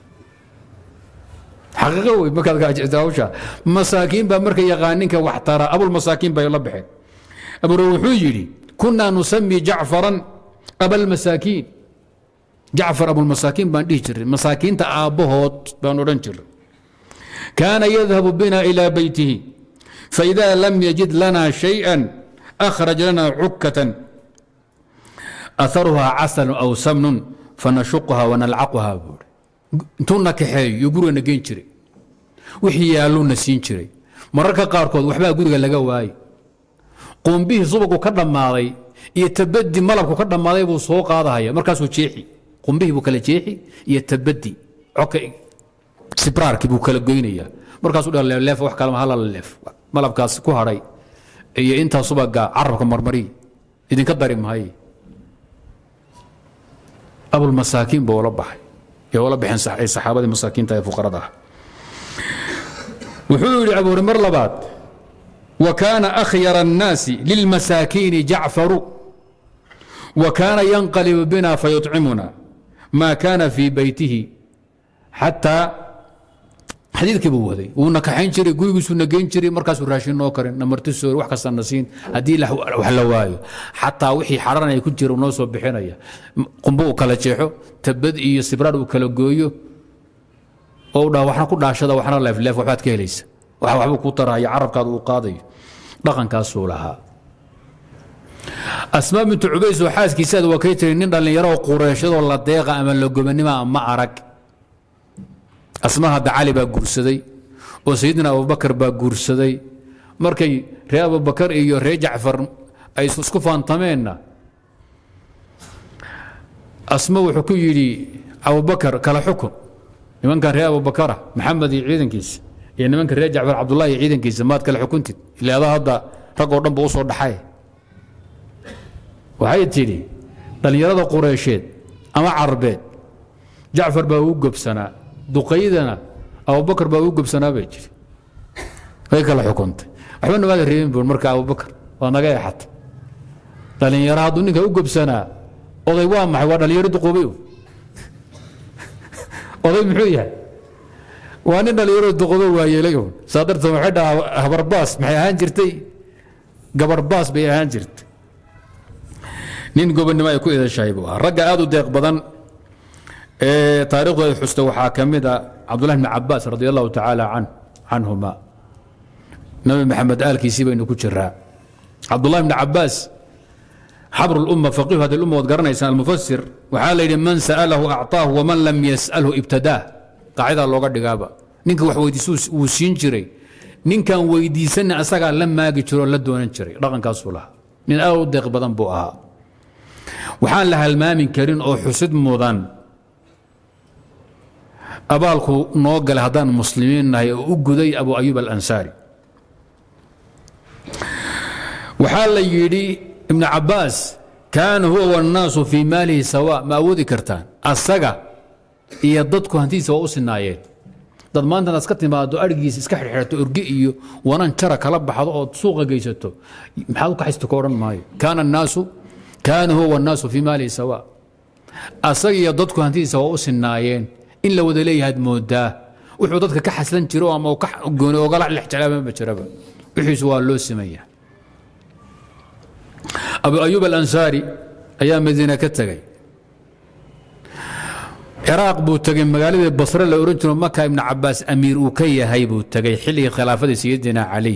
xaqiiqo way markaad gaajowsha masaakiin ba markay yaqaaninka wax tara abul masaakiin bay la baxeen abu wuxuu yiri kunna nusami ja'faran abal masaakiin ja'far abul masaakiin baan dhihi jiray masaakiinta aabahood baan oran jiray كان يذهب بنا إلى بيته فإذا لم يجد لنا شيئا أخرج لنا عكة أثرها عسل أو سمن فنشقها ونلعقها تونا كحي يقولون نجين شري وحيالون نسين شري مركا قاركود وحبا قولوا لقا واي قوم به صبق وكرم ماضي يتبدي ملك وكرم ماضي وسوق هذا هي مركز وشيحي قوم به وكلا شيحي يتبدي عكا sibraarkii buu kala goynaya markaasuu dhalay leef wax kale ma hala leef malabkaas ku haray iyo inta subaga carabka marmari idinka dari mahay abul masaakiin buu la baxay ee wala bixin saxaabadii masaakiinta ee fuqarada wuxuu yiri abu mar labaad wa kana akhyar an-nas lil masakin ja'far wa kana yanqalib bina fayut'imuna ma kana fi baytihi hatta xadiidkii buu waday wuuna kaxayn jiray gurigiisu nageyn jiray markaasuu raashin noo karin namarti soo wax kasta nasiin haddii wax la waayo xataa wixii xaran ay ku jira noo soo bixinaya qumbo uu kala jeexo tabad iyo sibraar uu kala gooyo oo dhaa waxna ku dhaashada waxna leef leef waxaad ka helaysa wax waxba ku taraya carabkaada uu qaadayo dhaqankaasuu lahaa asmaa bintu cubays oo xaaskiisaada waa kay tiri nin dhallinyaro oo qureeshadoo la deeqa ama la gobanima ama arag asmaha dacali baa guursaday oo sayidina abubakar baa guursaday markay reer abubakar iyo reer jacfar ay isku faantameenna asma wuxuu ku yidhi abubakar kala xukun nimankan reer abubakara maxamed iyo ciidankiisa iyo nimanka reer jacfar cabdullahi iyo ciidankiisa maad kala xukuntid ilaadaa hadda rag oo dhan ba u soo dhaxay waxay tidhi dhallinyarada qureysheed ama carbeed jacfar baa ugu gobsanaa duqaydana abubakar baa ugu gobsanaa bay jiri way kala xukuntay waxba nabaad reebin buur marka abubakar waa naga eexatay dhallinyaro hadduu ninka u gobsanaa oday waa maxay waa dhallinyaro duqoobay oday muxuu yahay waa nin dhallinyaro duqoobo waayeelay un saa darteed waxay dhahaa habarbaas maxay ahaan jirtay gabarbaas bay ahaan jirtay nin gobonnimo ay ku eedashahay buu ahaa ragga aad u deeq badan taariikhdooda xusta waxaa ka mid a cabdullahi bni cabaas radi allahu tacaala canhuma nabi maxamed aalkiisii baynu ku jiraa cabdullahi bni cabaas xabru lumma faqihu hadi lumma waad garanaysaan almufasir waxaa la yidhi man sa'alahu acطaahu waman lam yas'alhu ibtadaah qaacidaa looga dhigaaba ninka wax weydiisu wuu siin jiray ninkan weydiisanna asagaa la maagi jiro la doonan jiray dhaqankaasuu lahaa nin aad u deeq badan buu ahaa waxaan la halmaamin karin oo xusid mudan abaalku noo galay haddaan muslimiin nahay oo u guday abu ayub alansaari waxaa la yidhi ibnu cabaas kaana huwa wannaasu fii maalihi sawa ma awoodi kartaan asaga iyo dadku hantidiisa waa u sinaayeen dad maantana iska timaado adhigiisa iska xirxirato orgi iyo wanan jara kala baxdo ood suuqa geysato maxaad u kaxaysto ka odhan maayo kaana annaasu kaana huwa wannaasu fii maalihi sawa asaga iyo dadku hantidiisa waa u sinaayeen in la wada leeyahaad moodaa wuxuu dadka ka xaslan jiro ama gooni ogala lexjalaaba ma jiraba wixiisu waa loo simaya abu ayub alansaari ayaa madiina ka tegay ciraaq buu tegay magaaladii basre la oran jiro maka ibnu cabaas amiir uu ka yahay buu tegay xilligii khilaafadii sayidina cali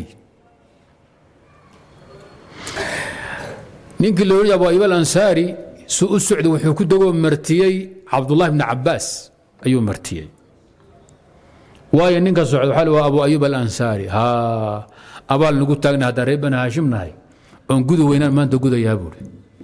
ninkii la oran abu ayub alansaari suu u socday wuxuu ku dagoo martiyey cabdullahi ibnu cabaas ayuu martiyey waayo ninka socda waxaa waa abu ayub alansaari ha abaal nagu taagna haddaan reer bani haashim nahay oon gudu weynaan maanta gudayaa buuri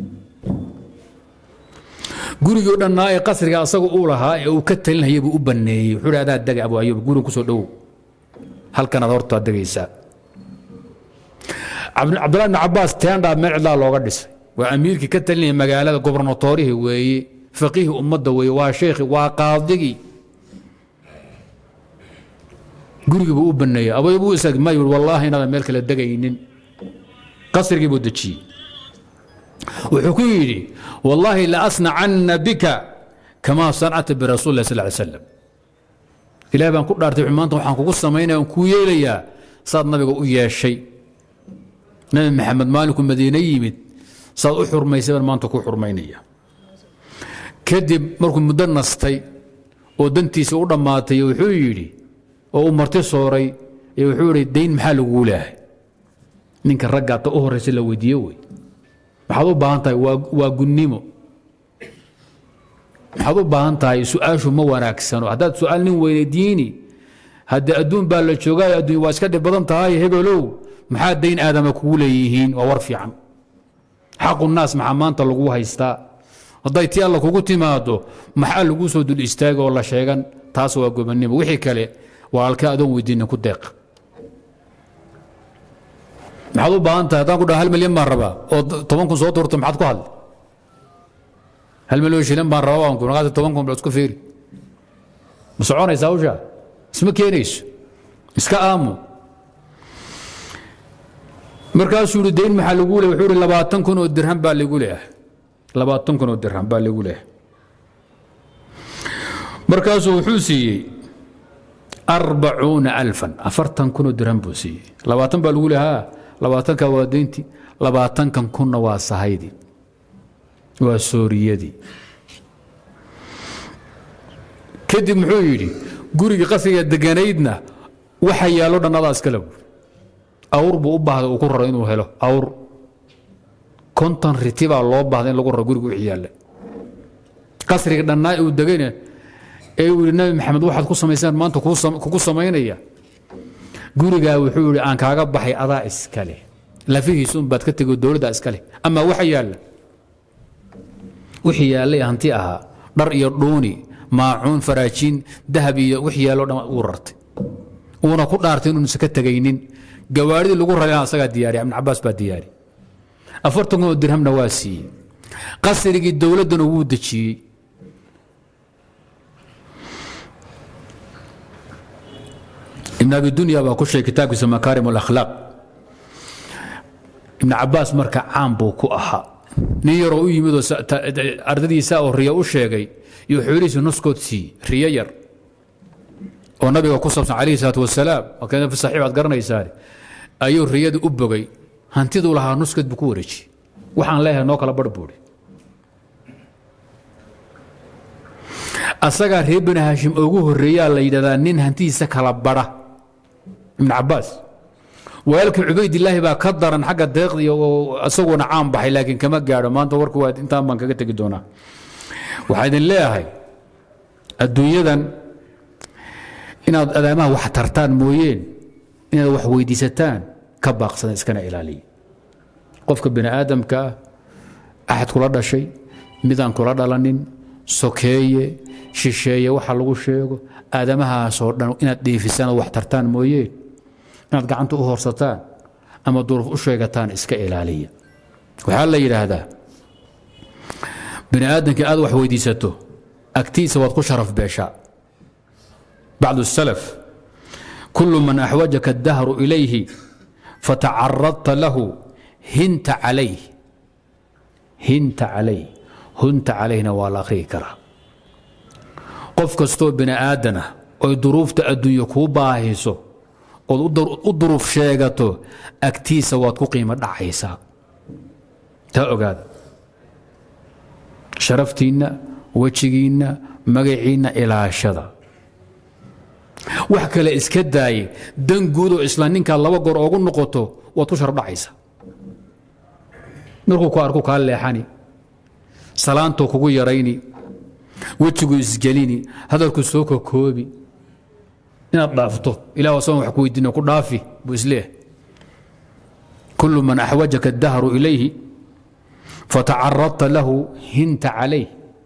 gurigii o dhannaa ee qasriga asaga uu lahaa ee uu ka talinayay buu u banneeyey wuxuu hi adaa degay abu ayub guriga ku soo dhowow halkanaad hortaad degaysaa cabdullahi ibni cabaas teendhaa meel cidlaa looga dhisay waa amiirkii ka talinaya magaalada gobernatorihii weeye faqiihii ummadda weeye waa sheekhi waa qaadigii guriga buu u baneeyay abay buu isaag ma yiri wallahi inaan meel kala dagaynin qasrigi buu dajiyay wuxuu ku yiri wallahi la asna'anna bika kama san'ata bi rasuulillah sallallahu alayhi wasallam ilaahay baan ku dhaartay maanta waxaan kugu sameeyay ku yeelayaa saad nabiga u yeeshay nabi maxamed maaliku madiina yimid saad u xurmaysay maanta ku xurmaynaya kadib markuu muddo nastay oo dantiisa u dhamaatay wuxuu yiri oo u martay sooray ee wuxuu yiri deyn maxaa lagu leeyahay ninka ragga ta u horeysay la weydiiyay way waxaad u baahan tahay waa gunnimo waxaad u baahan tahay su'aashu ma wanaagsano haddaad su'aal nin weydiini hadda adduun baa la joogaa adduun waa iska dhib badan tahay hebelow maxaa deyn aadama kugu leeyihiin waa war fiican xaqu naas maxaa maanta lagu haystaa hadday tii alla kugu timaado maxaa lagu soo dul istaago oo la sheegan taas waa gobonnimo wixii kale waa halka adoon weydiin ku deeq maxaad u baahan tahay haddaan ku dhaha hal milyan baan rabaa oo toban kun soo tuurto maxaad ku hadli hal milyan shilin baan rabaa waan ku naqaata toban kun isku fiiri ma soconaysaa hawsha isma keenayso iska aamu markaasuu yidhi deyn maxaa lagu leeyahay wuxuu yidhi labaatan kun oo dirham baa lagu leeyahay labaatan kun oo dirham baa lagu leeyahay markaasuu wuxuu siiyey arbacuuna alfan afartan kun oo dirham buu siiyey labaatan baa lagu leeyahaa labaatanka waa deyntii labaatankan kunna waa sahaydii waa sooriyadii kadib muxuu yidhi guriga qasriga deganaydna waxa yaallo dhan adaa iskale buuri awr buu u baahday uu ku raro inuu helo awr konton riti baa loo baahday in lagu raro guriga wixii yaalla qasriga dhannaa uu degayna ee uu yidhi nabi maxamed waxaad ku samaysaan maanta kugu samaynaya gurigaa wuxuu yidhi aan kaaga baxay adaa iskale lafihiisuun baad ka tegay dowladda iskale ama waxa yaalla wixii yaallay hanti ahaa dhar iyo dhuuni maacuun faraajiin dahab iyo wixii yaallo dhan uu rartay uuna ku dhaartay inuun iska tegaynin gawaadhidii lagu rarayna asagaa diyaariya ibn cabbaas baa diyaari afartan kun oo dirhamna waa siiyey qasrigii dowladdana wuu dejiyey ibn abi dunya baa ku sheegay kitaabkiisa makaarim alakhlaaq ibn cabbaas marka caan buu ku ahaa nin yaroo u yimid oo ardadiisa oo riya u sheegay iyo xoolihiisa nuskood siiyey riyo yar oo nabiga ku saabsan calayhi salaatu wasalaam oo kana fi saxiix aad garanaysaan ayuu riyada u bogay hantiduu lahaa nuskood buu ku wareejiyey waxaan leeyahay noo kala barh buuri asagaa reer bani haashim ugu horreeyaa la yidhahdaa nin hantidiisa kala badha ibn cabbaas walaalkii cubaydillaahi baa ka daran xagga deeqdii oo isaguna caan baxay laakiin kama gaadho maanta warku waa intaan baan kaga tegi doonaa waxaa idin leeyahay adduunyadan inaad adaamaha wax tartaan mooyeen inaad wax weydiisataan ka baaqsada iskana ilaaliya qofka bini aadamka ah axad kula dhashay midaan kula dhalanin sokeeye shisheeye waxa lagu sheego aadamahaasoo dhan inaad dheefisaan oo wax tartaan mooyeen inaad gacanta u horsataan ama duruuf u sheegataan iska ilaaliya waxaa la yidhaahdaa bini aadamkii aad wax weydiisato agtiisa waad ku sharaf beeshaa bacdu salaf kullu man axwajaka addahru ilayhi fatacaradta lahu hinta calayh hinta calayh hunta calayhna waa la akhriyi karaa qof kastoo bini aadan ah oy duruufta adduunye kuu baahiso ood u duruuf sheegato agtiisa waad ku qiimo dhacaysaa taa ogaada sharaftiinna wejigiinna magaciinna ilaashada wax kale iska daaye dan guud oo isla ninkaa laba goor oogu noqoto waad ku sharaf dhacaysaa markuu ku arku kaa leexani salaantuu kugu yarayni wejigu isgelini hadalku soo kokoobi inaad dhaafto ilaah asagoon wax ku weydiina ku dhaafi buu isleeyahay kullu man axwajaka addahru ilayhi fatacaradta lahu hinta calayh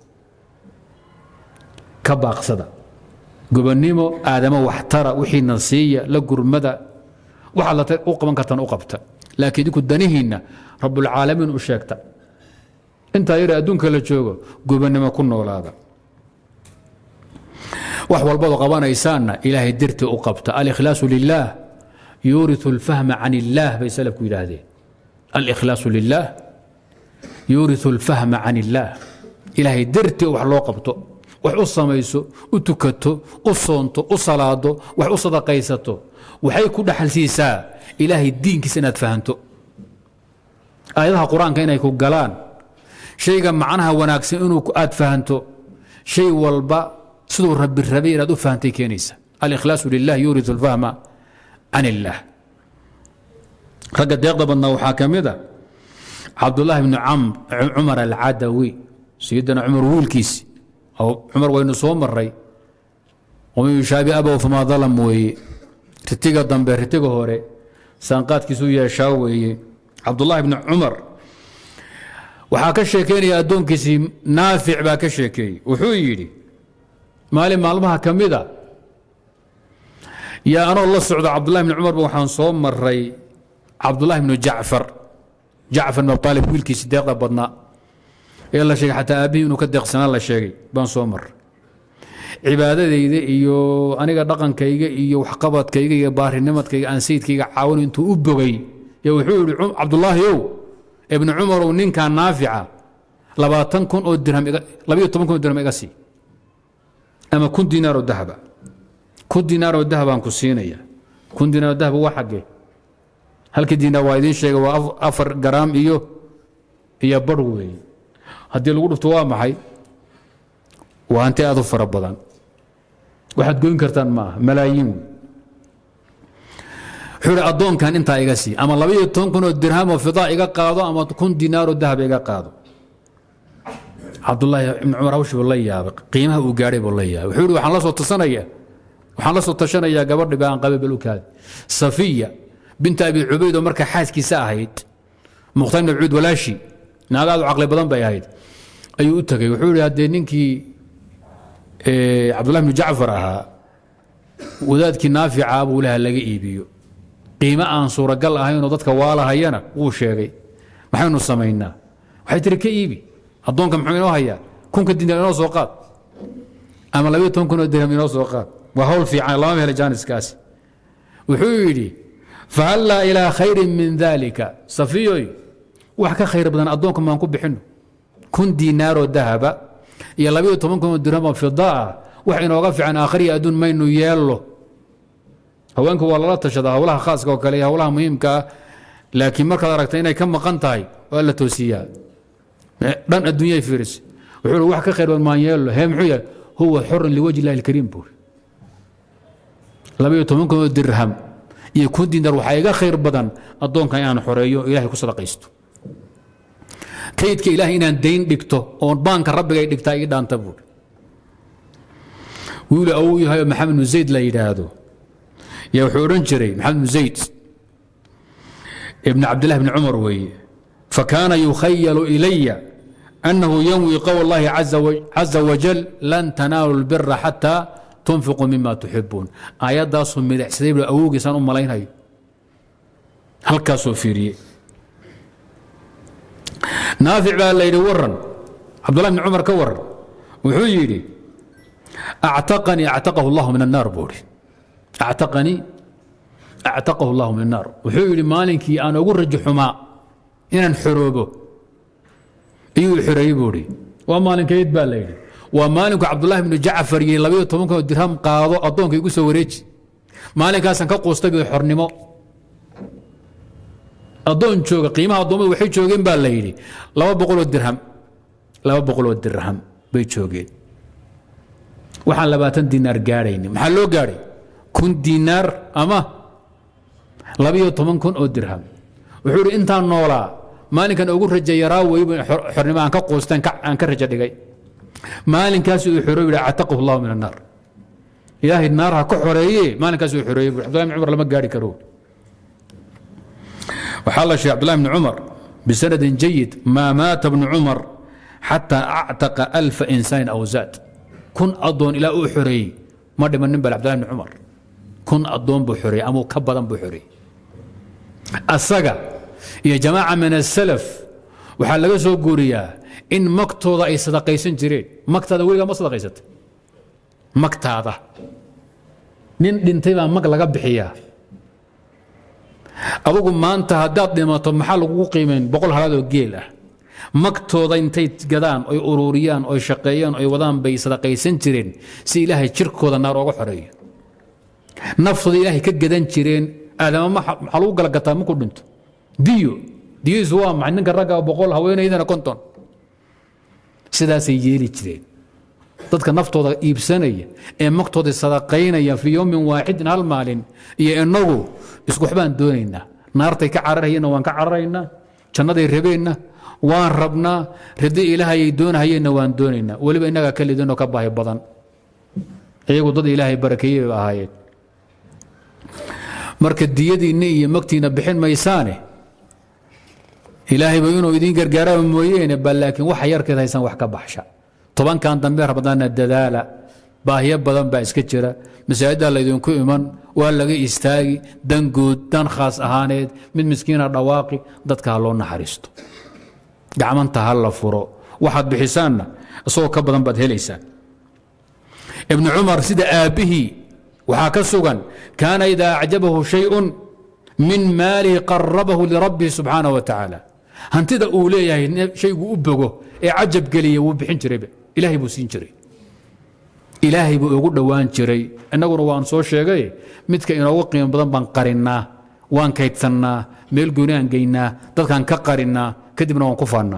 ka baaqsada gobonnimo aadamo waxtara wixiina siiya la gurmada waxaad u qaban kartaan u qabta laakiin idinku danihiinna rabbulcaalamiin u sheegta intaa yare adduunka la joogo gobonnimo ku noolaada وحول بضو قبانا إيسانا إلهي درت أقبت الإخلاص لله يورث الفهم عن الله بيسلك إلى هذه الإخلاص لله يورث الفهم عن الله إلهي درت وحلو قبته وحو سميسو وتكتو وصونتو وصلاته وحو صدقيسته وحي كل حلسيسا إلهي الدين كسنات فهمته آياتها قرآن كاين يكون قلان شيء معناها وناكسن إنه آد فهمته شيء والبا صدور رب الربيع ردو فهمتي كنيسة الإخلاص لله يورث الفهم عن الله رقد يغضب النوح حاكم ذا عبد الله بن عمرو عمر العدوي سيدنا عمر ويلكيس أو عمر وين صوم الري ومن يشابه أبوه فما ظلم وي رتيقة ضمبه رتيقة هوري سانقات كيسوية شاوي عبد الله بن عمر وحاك الشيكين يا أدون كيسي نافع باك الشيكي وحويلي مالي مالمها كمذا يا أنا الله السعود عبد الله بن عمر وحان صوم مري عبد الله بن جعفر جعفر بن طالب ويلكي صديق بدنا يلا شيء حتى أبي إنه كدق سنة الله شيء بان صومر عبادة ذي إيو أنا قد دقن كيجا إيو حقبات كيجا بار النمط كيجا أنسيت كيجا عاون أنتو أبغي يوحول عبد الله يو ابن عمر ونين كان نافعة لباتن كن أو الدرهم لبيو تمن كن الدرهم إقاسي أما كن دينار الذهب كن دينار الذهب عن كسينية كن دينار الذهب هو حقه هل كدينا وايدين شيء وأفر جرام إيوه هي بروي هدي الغرف توام معي وأنت أضف ربضان واحد قوين كرتان معه ملايين حول أضون كان أنت إيجاسي أما الله بيه تكون الدرهم وفضاء إيجا قاضو أما تكون دينار الذهب إيجا قاضو عبد الله بن عمر وش والله يابق قيمه وقارب والله يابق حول وحن الله صوت الصنية وحن الله صوت الشنية قبر بان قبل بالوكاد صفية بنت أبي عبيد ومركا حاس كيساء هيد مختار بن عبيد ولا شيء ناقادوا عقل بدن بي هيد أيو أتكي وحول هدي نينكي إيه عبد الله بن جعفر أها وذاتك نافع أبو لها لقي إيبيو قيمة أن صورة قال أهين وضدك والا هينا وشيغي محينو السمينا وحيترك إيبي أدونك محينو هيا كون كدين دينو سوقات أما لو يتون كنو دينو سوقات وهول في عين الله مهل جانس كاسي وحولي فهلا إلى خير من ذلك صفيوي وحكا خير بدن أدونكم ما نكون بحنو كن دينار ذهب يلا بيو تمنكم الدرهم فضاء وحين وقف عن آخرية أدون ما إنه يالله هو أنك والله لا تشهد هولها خاص كوكالية هولها مهمك لكن ما كذا ركتين كم قنطاي ولا توسيات لن الدنيا يفرس وحلو وحكا خير ما يالله هم حيل هو حر لوجه الله الكريم بول لا بيو تمنكم الدرهم يكون دينار وحاجة خير بدن أدون كان حريو إلهي كسر قيسته كيدك إلهي إن دين دكتو أو بانك رب جاي دكتا يدان تبور ويقول أوي هاي محمد بن زيد لا يدهدو يا حورن جري محمد بن زيد ابن عبد الله بن عمر وي فكان يخيل إلي أنه ينوي قول الله عز عز وجل لن تنالوا البر حتى تنفقوا مما تحبون آيات داسهم من حسيب أوجي سان أم ملاين هاي هل كاسو فيري نافع بقى اللي يورن عبد الله بن عمر كور وحيري اعتقني اعتقه الله من النار بوري اعتقني اعتقه الله من النار وحيري مالكي انا اقول رجع حماء ان حروبه ايو حري بوري ومالك يدبال ليلي ومالك عبد الله بن جعفر يلبيه طبعا درهم قاضو ادونك يقول سوريج مالك اسان كقوستغي حرنمو أدون شوق قيمة أدون وحيد شوقين بالليلي لو بقولوا الدرهم لو بقولوا الدرهم بيت شوقين وحال لباتن دينار قارين محلو قاري كن دينار أما لبيو طمن كن أو درهم وحوري أنت النولا مالك أن أقول رجع يراوي حرنما أنك قوستان أنك رجع دقي مالك كاسو يحروي اعتقه الله من النار إلهي النار كحوريه مالك كاسو يحروي عبد الله بن عمر لما قاري كرو وحال الشيخ عبد الله بن عمر بسند جيد ما مات ابن عمر حتى اعتق ألف إنسان أو زاد كن أضون إلى أحري ما دم النبل عبد الله بن عمر كن أضون بحري أمو كبدا بحري السقا يا جماعة من السلف وحال لقى قوريا إن مقتوضة أي صدقيسن جرين مقتوضة ويلا ما صدقيست magtaada nin dhintay baa mag laga bixiyaa adugu maanta haddaad dhimato maxaa lagugu qiimayn boqol halaad oo geel ah magtooda intay gadaan oy ururiyaan oy shaqeeyaan oy wadaan bay sadaqaysan jireen si ilaahay jirkooda naar ooga xoreeyo naftooda ilaahay ka gadan jireen aadama maxaa lagu gala gataa markuu dhinto diyo diyiisu waa maxay ninka ragga boqol haweenaydana konton sidaasay yeeli jireen dadka naftooda iibsanaya ee magtooda sadaqaynaya fi yawmin waahidin hal maalin iyo inagu isku waxbaan doonaynaa naartay ka cararayna waan ka cararaynaa jannaday rabeenna waan rabnaa ridi ilaahay doonayna waan doonaynaa waliba inaga kaliidano ka baahi badan iyagu dad ilaahay barakeeyay ahaayeen marka diyadiina iyo magtiina bixin maysaane ilaahay ba inuu idin gargaaro mooyeene bal laakiin wax yarkeed haysan wax ka baxsha tobankan dambe rabadaana dadaala baahiyo badan baa iska jira masaajida la idinku iman waa laga istaagi dan guud dan khaas ahaaneed mid miskiina dhawaaqi dadka loo naxariisto gacmanta hal la furo waxaad bixisaanna asoo ka badan baad helaysaan ibn umar sida aabihi waxa ka sugan kaana idaa ajabahu shay'un min maalihi qarrabahu lirabbihi subhanahu wa ta'ala hantida uu leeyahay shaygu u bogo ee ajab galiya wuu bixin jiray ilaahay buu siin jiray ilaahay buu ugu dhawaan jiray annaguna waan soo sheegay midka inoogu qiimo badan baan qarinaa waan kaydsanaa meel gooni aan geynaa dadkan ka qarinaa kadibna waan ku faannaa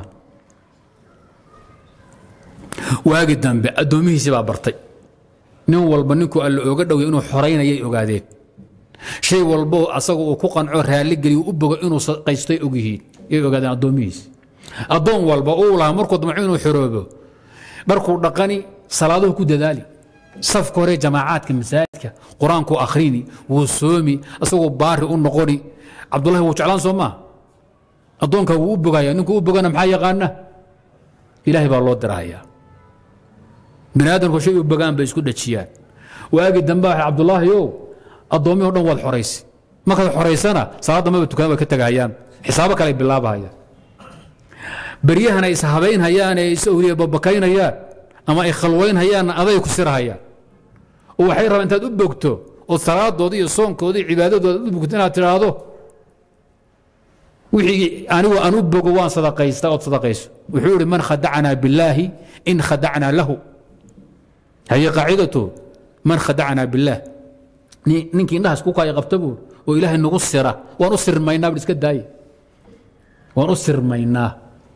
waagi dambe addoomihiisii baa bartay nin walba ninkuu alla ooga dhoway inuu xoraynayay ogaadeen shay walbo asaga uu ku qanco raali geliyo u bogo inuu qaystay ogyihiin ay ogaadeen addoomihiisi addoon walba uu lahaa markuu damco inuu xoroobo dharkuu dhaqani salaaduhu ku dadaali safka hore jamaacaadka masaajidka qur-aanku akhrini wuu soomi asagoo baari u noqoni cabdullahi wuu jeclaan soo maa addoonka wuu u bogaya ninkuu u bogana maxaa yaqaana ilaahay baa loo dirahayaa bini aadamku shay u bogaan bay isku dhajiyaan waagi dambe ah cabdullaahi ow addoommihii o dhan waad xoraysi markaad xoraysana salaadda maba tukaan way ka tegahayaan xisaabo kale ay bilaabahayaan beryahana is habaynhayaan ee is awliya babakaynayaan ama ay khalwaynhayaan aday ku sirahayaan oo waxay rabaan intaad u bogto oo salaadooda iyo soonkooda iyo cibaadadooda u bogto inaad tidhaahdo wixii anigu aan u bogo waan sadaqaystaa ood sadaqayso wuxuu yidhi man khadacanaa billaahi in khadacnaa lahu haye qaacidatu man khadacanaa billaah ninkii indhahaas ku kaaya qabta buur oo ilaahay nagu sira waan u sirmaynaa bud iska daaye waan u sirmaynaa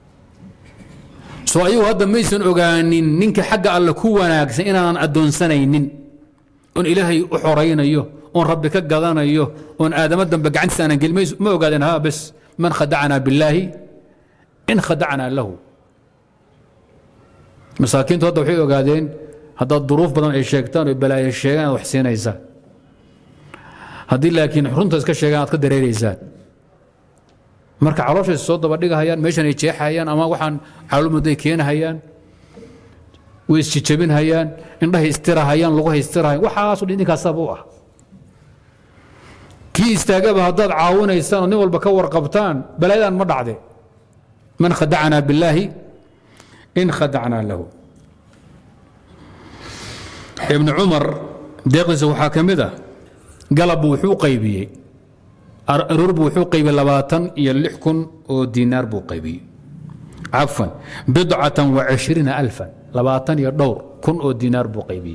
soo ayagu hadda maysan ogaanin ninka xagga alle ku wanaagsan inaanan addoonsanaynin oon ilaahay u xoraynayo oon rabbi ka gadanayo oon aadamo dambe gacantiisa aanan gelin ma ogaadeen haa bas man khadacanaa billaahi in khadacnaa lahu masaakiintu hadda waxay ogaadeen haddaad duruuf badan ay sheegtaan oo balaayo sheegaan aad wax siinaysaan haddii laakiin runta iska sheegaan aad ka dareeraysaan marka calooshay soo daba dhigahayaan meeshan ay jeexayaan ama waxaan caalumuday keenahayaan way isjijabinhayaan indhahay istirahayaan lugahay istirahayaan waxaasoo dhan idinkaa sabab u ah kii istaagaba haddaad caawinaysaan oo nin walba ka warqabtaan balaayadan ma dhacde man khadacanaa billaahi in khadacnaa lahu ibnu cumar deeqdiisa waxaa ka mid ah galabbu wuxuu qaybiyey aroorbu wuxuu qaybiyey labaatan iyo lix kun oo diinaar buu qaybiyey cafan bidcatan wa cishriina alfan labaatan iyo dhowr kun oo diinaar buu qaybiyey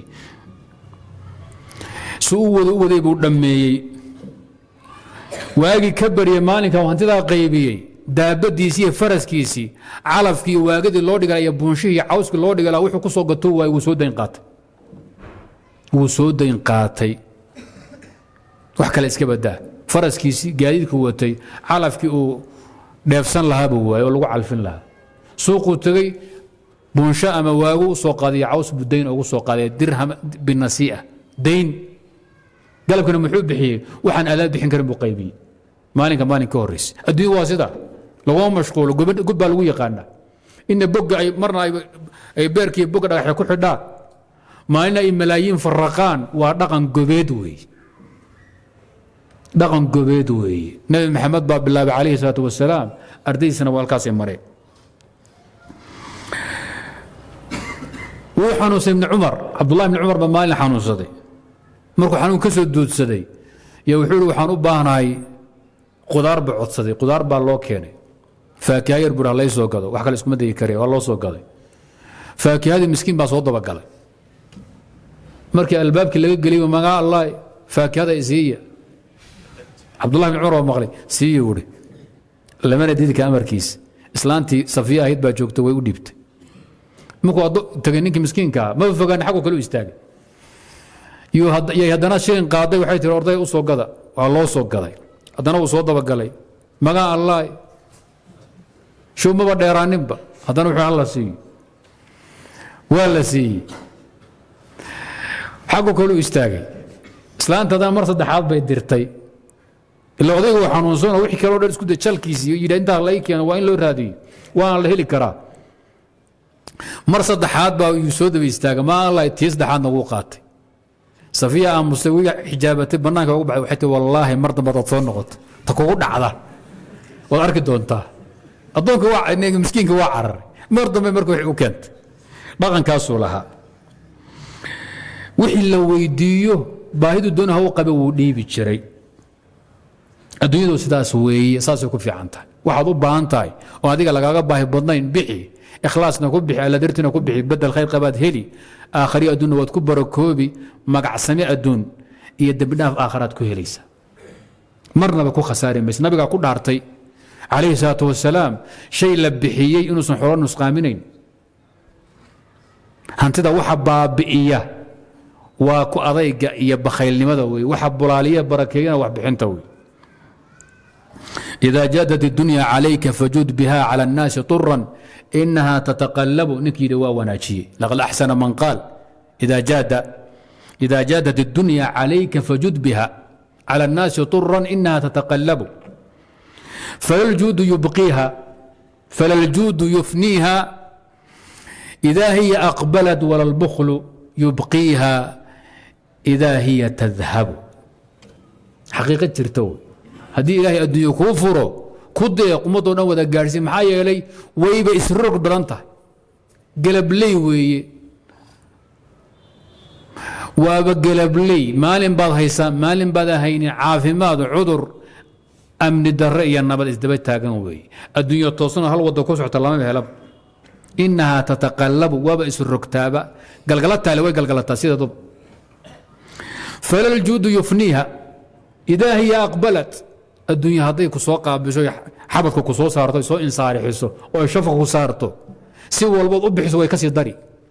si u wada u waday buu dhammeeyey waagii ka baryey maalinka hantidaa qaybiyey daabadiisii iyo faraskiisii calafkii iyo waagadii loo dhigala iyo buunshihii iyo cawskii loo dhigala wuxuu ku soo gato waay wuu soo dayn qaatay wuu soo dayn qaatay wax kale iska badaa faraskiisii gaadiidkuu watay calafkii uu dheefsan lahaa buu waayey oo lagu calfin lahaa suuquu tegey buunsho ama waagu u soo qaadaya caws buu dayn ugu soo qaadaya dirham binasii'a dayn galabkana muxuu bixiyey waxaan adaad bixin karin buu qaybiyey maalinka maalin ka horraysa adduunya waa sida laguma mashquulo gud baa lagu yaqaanaa ina bogga ay marna ay beerkii bogga dhagaxya ku xidhaan maalina ay malaayiin faraqaan waa dhaqan gobeed weeye dhaqan gobeed weeye nabi maxamed baa bilaabay calayhi salaatu wasalaam ardaydiisana waa halkaasay mareen وحنوس بن عمر عبد الله بن عمر بن مالك حنوسدي markuu xanuun ka soo doodsaday iyo wuxuu waxaan u baahanahay qudaar ba codsaday qudaar baa loo keenay faakiyayr bur halay soo gado wax kale isku ma digi kare waa loo soo gaday faakiyadii miskiin baa soo daba galay markii albaabkii laga galiyo maga Allah faakiyada isiiya Abdullah ibn Umar maqlay siiyo wuri lamana diidka amarkiis islaantii Safiya ahayd baa joogtay way u dhibtay markuu tagay ninkii miskiinka ma fogaan xaq kale u istaagay iyo haddana shilin qaaday waxay tiri orday u soo gada waa loo soo gaday haddana uu soo daba galay maga Allah شو ما بديران نبا هذا نوع الله سي ولا سي حقه كله يستاجي سلانت هذا مرة صدحات بيدرتي اللي عضيه هو حنوصون ويحكي كلام درس كده تشال كيسي إذا أنت الله يك أنا وين لو رادي وأنا الله هلي كرا مرة صدحات بقى يسود بيستاجي ما الله يتيس دحان نوقات صفية مستوية حجابة بناك وقبع وحتى والله مرة بتصون نقط تقول على والأرك دونتا أظنك واع إنك مسكينك واعر مرضى ما مركو وكنت بغن كاسو لها وحي لو ويديو باهدو دون هو قبل ودي بتشري أدويدو سداس وي أساسه كل في عنتها واحد ضب عنتاي وهذيك لقاقة باهي بدنين بحي إخلاصنا كبحي على درتنا كبحي بدل خير قباد هلي آخري أدون وتكبر كوبي مقع سميع أدون يدبنا في آخرات كهليسة مرنا بكو خساري بس نبي قاعد كل عرتي عليه الصلاة والسلام شيء لبحيي إنه سنحرون نسقامين هانتدا وحب بابئية وكو أضيق يبخيل لماذا وحب بلالية بركينا وحب حنتوي إذا جادت الدنيا عليك فجود بها على الناس طرا إنها تتقلب نكي روا وناجي لقد أحسن من قال إذا جاد إذا جادت الدنيا عليك فجود بها على الناس طرا إنها تتقلب فلا الجود يبقيها فلا الجود يفنيها إذا هي أقبلت ولا البخل يبقيها إذا هي تذهب حقيقة ترتو هذه إلهي أدنيا كفره كد يقومون نوذا جارسي محايا لي ويبا إسرق بلانتا قلب لي وي وبقلب لي مال بعض هيسان مال بعض هيني عافمات عذر أمن الدرية النبض إزدبت تاجن وي الدنيا توصلنا هل وضع كوسع تلامي بهلب إنها تتقلب وبئس الركتابة قلقلتها لوي قلقلتها سيدة طب فلا الجود يفنيها إذا هي أقبلت الدنيا هذيك سوقها بشوي حبتك كسو صارتو سو إنصاري حسو أو شفق صارتو سوى الوضع بحسو ويكسي الدري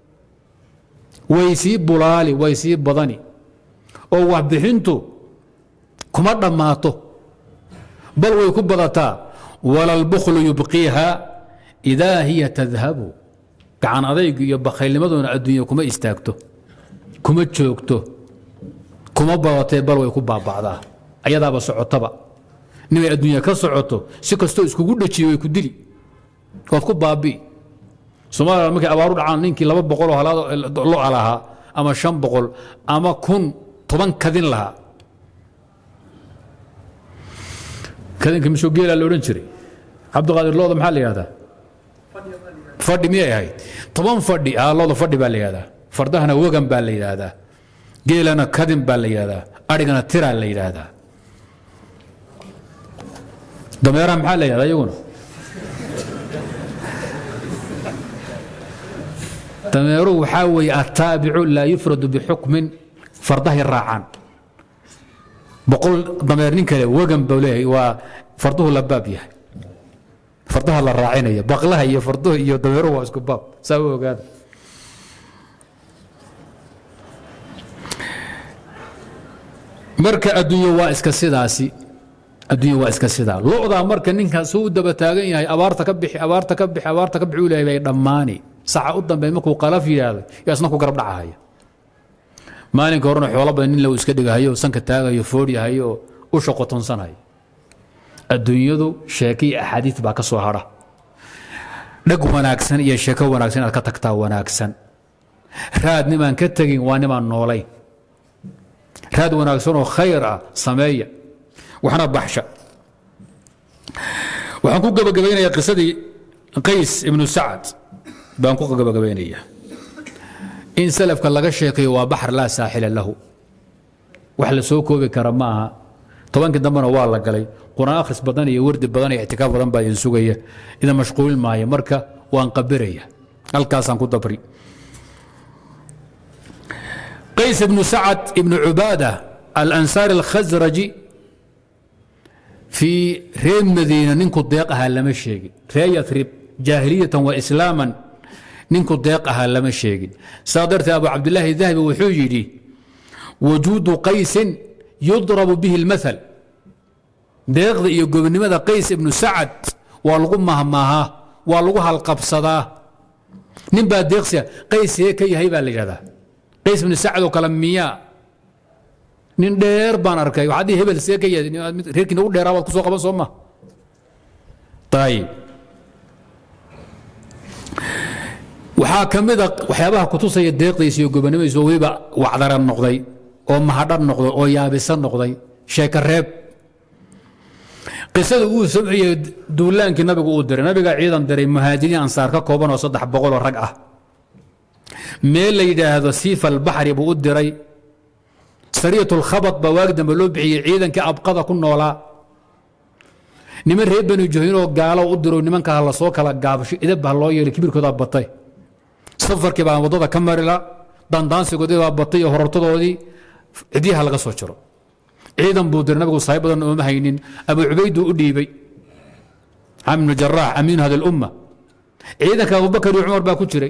ويسيب بلالي ويسيب بضني أو وحبحنتو كما دماتو بل ويكب بضتا ولا البخل يبقيها إذا هي تذهب كعن أضيق يبقى لماذا الدنيا كما استاكتو كما تشوكتو كما بضتا بل ويكب بعضها أيضا بسعطبا نوي الدنيا كسعطو سكستو اسكو قد شيء ويكدلي وكب بابي سومالي markay abaaru dhacaan ninkii laba boqol oo halaad loo alaha ama shan boqol ama kun toban kadin laha kadinka misoo geela la oran jiray Cabdiqaadir looda maxaa la yiraahdaa fadhi miyay ahayd toban fadhi ah looda fadhi baa la yiraahdaa fardahana wagan baa la yiraahdaa geelana kadin baa la yiraahdaa arigana tira la yiraahdaa dameeraha maxaa la yiraahdaa iyaguna dameeruhu waxaa weeye attaabicu laa yufradu bixukmin fardahay raacaan boqol dameer nin kale wagan buu leeyahay waa farduhu la baab yahay fardaha la raacinaya baqlaha iyo farduhu iyo dameeruhu waa isku baab saa u ogaada marka adduunyo waa iska sidaasi adduunyo waa iska sidaa loodaa marka ninkaas uu daba taagan yahay abaarta ka bixi abaarta ka bixi abaarta ka bixi uu leeyahay dhammaani saca u dambeey markuu qalaf yiraahdo yaasna ku garab dhacaya maalinka horena xoolo badan nin lagu iska dhigayo sanka taagayo fooriyahayo u shaqo tonsanayo adduunyadu sheekay ahadiith baa ka soo hara dhag wanaagsan iyo sheeko wanaagsan aad ka tagtaa wanaagsan raad niman ka tagin waa niman noolay raad wanaagsan oo khayr ah sameeya waxna baxsha waxaan ku gabagabaynayaa qisadii qays ibn sa'd baan ku gabagabaynaya إن سلف كلا شيقي وبحر لا ساحل له وحل سوكو بكرماها طبعا كدمنا والله قالي قرآن آخر بدني ورد بدني اعتكاف بدن بعدين سوقية إذا مشغول معي مركة وانقبرية الكاسان كدبري قيس بن سعد بن عبادة الأنصار الخزرجي في ريم مدينة ننكو ضيقها لما الشيء ري يثرب جاهلية وإسلاما ننكو ضيقها لما الشيء صادرت أبو عبد الله الذهبي وحجري وجود قيس يضرب به المثل ضيق يقول لماذا قيس بن سعد والغمها ماها والغها القبصة نبا ديقسيا قيس هيك هيبا اللي هذا قيس بن سعد وكلمية نين دير بان اركاي وعدي هبل سيكي ريركي نو ديرا واد كسو قبان سوما طيب waxaa kamid ah waxyaabaha ku tusaya deeqdiisa iyo gobonimadiisa waliba wacdaran noqday oo mahadar noqday oo yaabisan noqday sheeka reeb qisada uu sameeyay duulaankii nabigu uu diray nabiga ciidan diray muhaajiriin ansaar ka kooban oo saddex boqol oo rag ah meel la yiraahdo siif al-bahri buu u diray سرية الخبط بواجد ملوب بحي عيدا كأبقضة كن ولا نمر هيب بنو جهينو قالوا قدروا نمن كهلا صوك لا قابش إذا بهالله يلي كبير كذا بطي صفر كبا وضوضة كمر لا دان دانسي كذا بطي وهرطوا دي عديها لقصة شرو عيدا بودر نبغوا صايبا أم هينين أبو عبيد وديبي عم الجراح أمين هذه الأمة عيدا كأبو بكر وعمر باكوتشري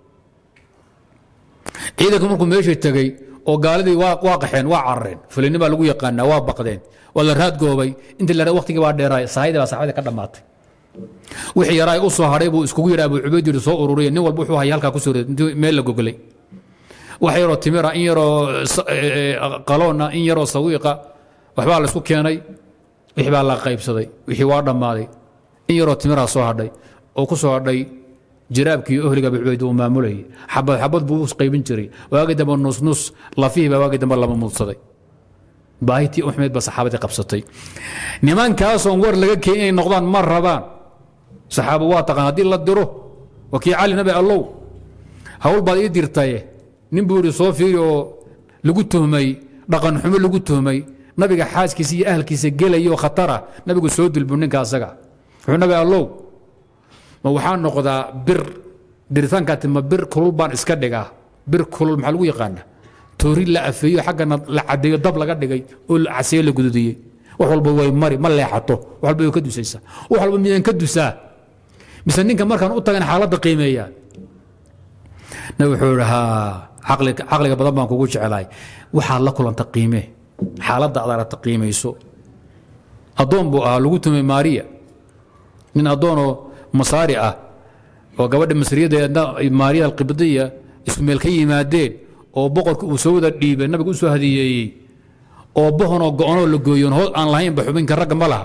عيدا كمركم ايش يتقي oo gaaladii waa qaxeen waa carreen fulinimo baa lagu yaqaanaa waa baqdeen wala raad goobay inta la waqtiga waa dheeraay saayida baa saxaabada ka dhamaatay wixii yaraay u soo haray buu iskugu yiraahdo Abu Ubayd soo ururiyay nin walba wuxuu hayay halka ku soo reeday meel la gogolay waxa yaro timira in yaro qaloona in yaro sawiiqa waxba la isku keenay wixii baa la qaybsaday wixii waa dhamaaday in yaro timira soo hadhay oo ku soo hadhay jiraabkii ohliga Abu Ubayd uu maamulay xabad xabad buu qaybin jiray waagida nus nus lafihi baa waagida lama mudsaday baayti Ahmed ba saxaabada qabsatay nimankaas oo war laga keenay noqdaan mar rabaan saxaabo waa taqaan hadii la diro wakii cali nabi allah hawl baad ii dirtay nin buu soo fiiriyo lagu tuhmay dhaqan xumo lagu tuhmay nabiga xaaskiisa iyo ahlkiisa gelayo khatara nabigu soo dilbu ninka asaga wuxuu nabi allah ma waxaan noqdaa bir diritaanka tima bir kulul baan iska dhigaa bir kulul maxaa lagu yaqaana toori la afeeyo xaggana la cadeeyo dab laga dhigay oo la casee la gududiyey wax walba way mari ma leexato wax walba way ka dusaysaa wax walba miyaan ka dusaa mise ninka markaan u tagan xaaladda qiimeeya na wuxuu rahaa caqliga caqliga badan baan kugu jecelahay waxaa la kulanta qiime xaaladda aad aragta qiimeyso adoon buu ahaa lagu tumay maariya nin adoonoo مصاري اه وقبل المصريه ماريا القبطيه اسم ملكي يمادين او بقرك وسود ديب النبي سو هديي او بهنو غونو لغويون هو ان لاين بخبين كرق ملها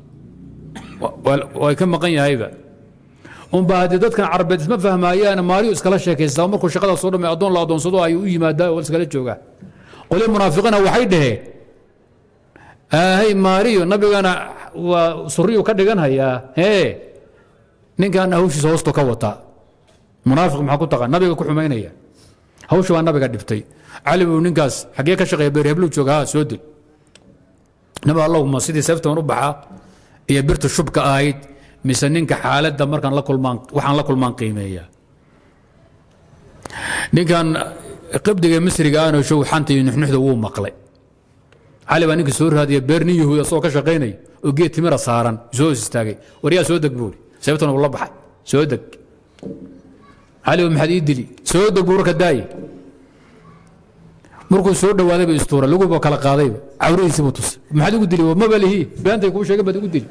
way ka maqan yahayba um baad dadkan carabeed isma fahmayaan maariyo iskala sheekaysta markuu shaqada soo dhamay adoon la adoonsado ay u yimaadaan oo iskala jooga qolay munaafiqiina waxay dhaheen ay maariyo nabigana waa suriyo ka dhigan haya hee ninkan hawshiisa hoosto ka wata munaafiq maxaa ku taqaan nabiga ku xumaynaya hawsha waa nabiga dhibtay cali buu ninkaas xagee ka shaqeeya beer heblu jooga soo dil nabi allahumma sidii sabtan u baxa iyo birta shubka ahayd mise ninka xaaladda markaan la kulmaan waxaan la kulmaan qiimeeya ninkan qibdiga misriga aanu show xanta iyo nuxnuxda wuu maqlay cali baa ninka soo raadiya beer nin yahuud asoo ka shaqeynay oo geed timira saaran soo istaagay wariyaa soo deg buuri سيبتنا والله بحي سودك علي ومحد يدلي سودك بورك داي مركو سود وهذا باسطوره لو بو كلا قاداي عوري سبوتس محد يقول ما بالي بانت يكون شيء بده يقول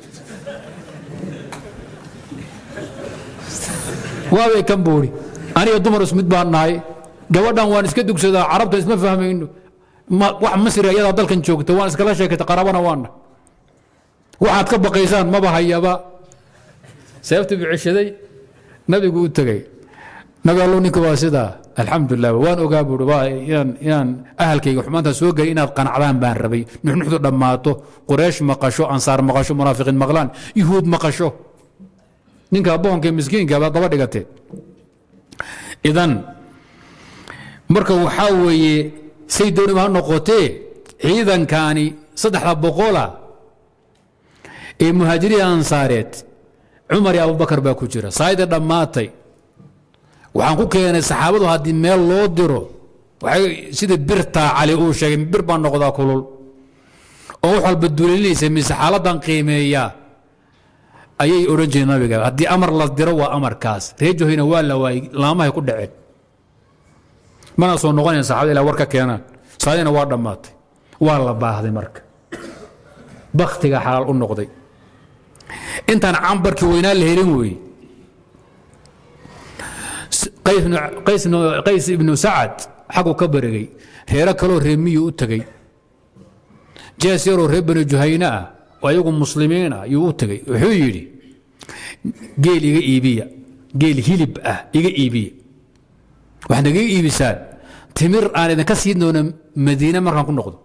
واوي كم بوري انا يدمر اسمد باناي gabadhan waan iska dugsadaa carabta isma fahmayno wax masri ayada dalkan joogto waan iskala sheekay qarabana waana waxaad ka baqaysaan ma bahayaba سيفتي بعشدي نبي قلت تجي نبي الله نيكو واسدا الحمد لله وان أقابل يان يان أهل كي حمانتا سوق إن قنعان بان ربي نحن نحضر دماتو قريش مقشو أنصار مقشو منافقين مغلان يهود مقشو نينك أبوهم كي مسكين قابل طبعا دقاتي إذن marka waxaa weeye say doonima ha noqotee ciidankaani saddexda boqola ee muhaajiriin ansaareed cumar iyo abubakar baa ku jira saayida dhammaatay waxaan ku keenay saxaabadu haddii meel loo diro waxay sida birtaa cali uu sheegay bir baa noqdaa kulul oo wax walba duulinaysa mise xaaladan qiimeeya ayay oran jireen nabiga haddii amar la diro waa amarkaas reejohina waa la waayey laamahay ku dhaceen mana soo noqonayaan saxaabada ilaa war ka keenaan saayidina waa dhammaatay waa la baahday marka baktiga xalaal u noqday intaan cambarkii weynaa la helin weeye qays ibnu sacad xaguu ka baregay reero kaloo reemiyu u tegey jees yaroo reer bani juhayna ah oo ayagu muslimiin ah yuu u tegey wuxuu yidhi geel iga iibiya geel hilib ah iga iibiya waxaad naga iibisaan timir aan idinka siin doona madiine markaan ku noqdo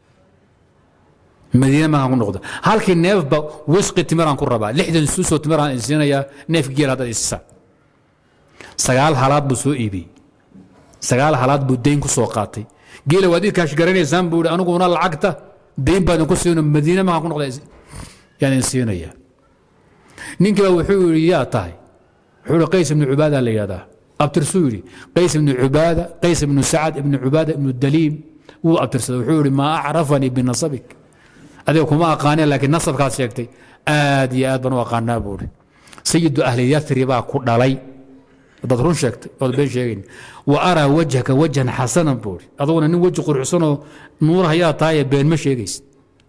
madiine markaan ku noqdo halkii neefba wisqi timiraan ku rabaa lixdan suusoo timir aan siinayaa neef geel haddaad isisaan sagaal halaad buu soo iibiyey sagaal halaad buu dayn ku soo qaatay geela waad ii kaash garanaysaan buu ihi aniguna lacagta dayn baa idinku siino madiine markaan ku noqda yaan idin siinayaa ninkii baa wuxuu yidhi yaa tahay wuxuu yidhi qays ibnu cubaada la yidhahdaa abtirsuu yidhi qays ibnu cubaada qays ibnu sacad ibnu cubaada ibnu daliim wuu abtirsaday wuxuu yidhi maa acrafanii binasabik adiga kuma aqaaneen laakiin nasabkaad sheegtay aad iyo aad baan u aqaanaa buu ihi sayidu ahli yatri baa ku dhalay dad run sheegtay ood been sheegayn wa araa wajhaka wajhan xasanan buu ihi aduguna nin weji quruxsanoo nuuraha yaa tahaye been ma sheegaysid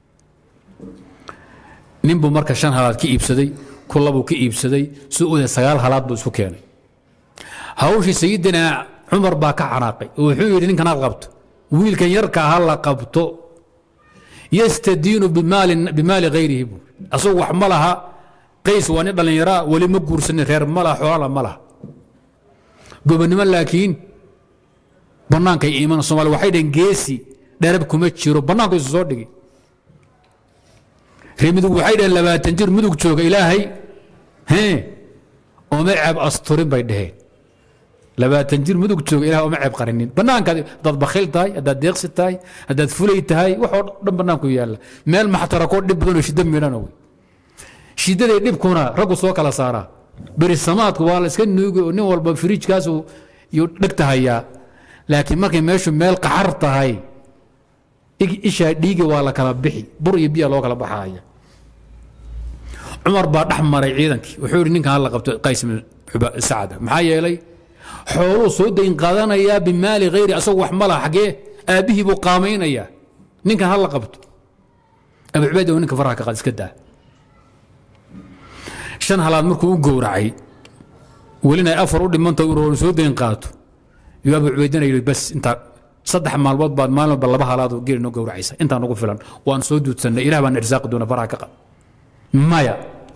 nin buu marka shan halaad ka iibsaday kullabuu ka iibsaday suuda sagaal halaad buu isku keenay hawshii sayidina cumar baa ka xanaaqay oo wuxuu yidhi ninkan aad qabto wiilkan yarka ha la qabto yastadiinu bimaali hayrihi buu asagu wax ma laha qays waa nin dhallinyaraa weli ma guursanin reer ma laha xoolala ma laha gobonnimo laakiin bannaankay iiman soomaali waxay dhaheen geesi dherab kuma jiro bannaanku isu soo dhigi reer midug waxay dhaheen labaatan jir mudug jooga ilaahay hee ooma ceeb asturin bay dhaheen labaatan jir mudug jooga ilahay ooma ceeb qarinin bannaankaad haddaad bakhiil tahay haddaad deeqsi tahay haddaad fulay tahay waxoo dhan bannaanku yaalla meel maxtarakoo dhib badanoo shidda midhana wey shiddaday dhibkuna raggu soo kala saaraa berisamaadku waa la iska nuugi oo nin walba firiijkaasu yuu dhegta hayaa laakiin markay meeshu meel qaxar tahay ishaa dhiigi waa la kala bixi bur iyo biya loo kala baxaaya cumar baa dhex maray ciidankii wuxuu yidhi ninkan hala qabto qays ibn sacad maxaa yeelay xooluu soo dayn qaadanayaa bimaali hayri asagu wax ma laha xaggee aabbihii buu qaamaynayaa ninkan hala qabto abu cubayd oo ninka faraha ka qaad iska daa shan halaad markuu u gowracay welina afar u dhimanta uu soo dayn qaato iyo abu cubaydina yidhi bas intaa saddex maalmood baad maalin walba laba halaad oo geeli noo gowracaysa intaan ugu filan waan soo duudsannay ilaah baan irsaaqi doona faraha ka qad maya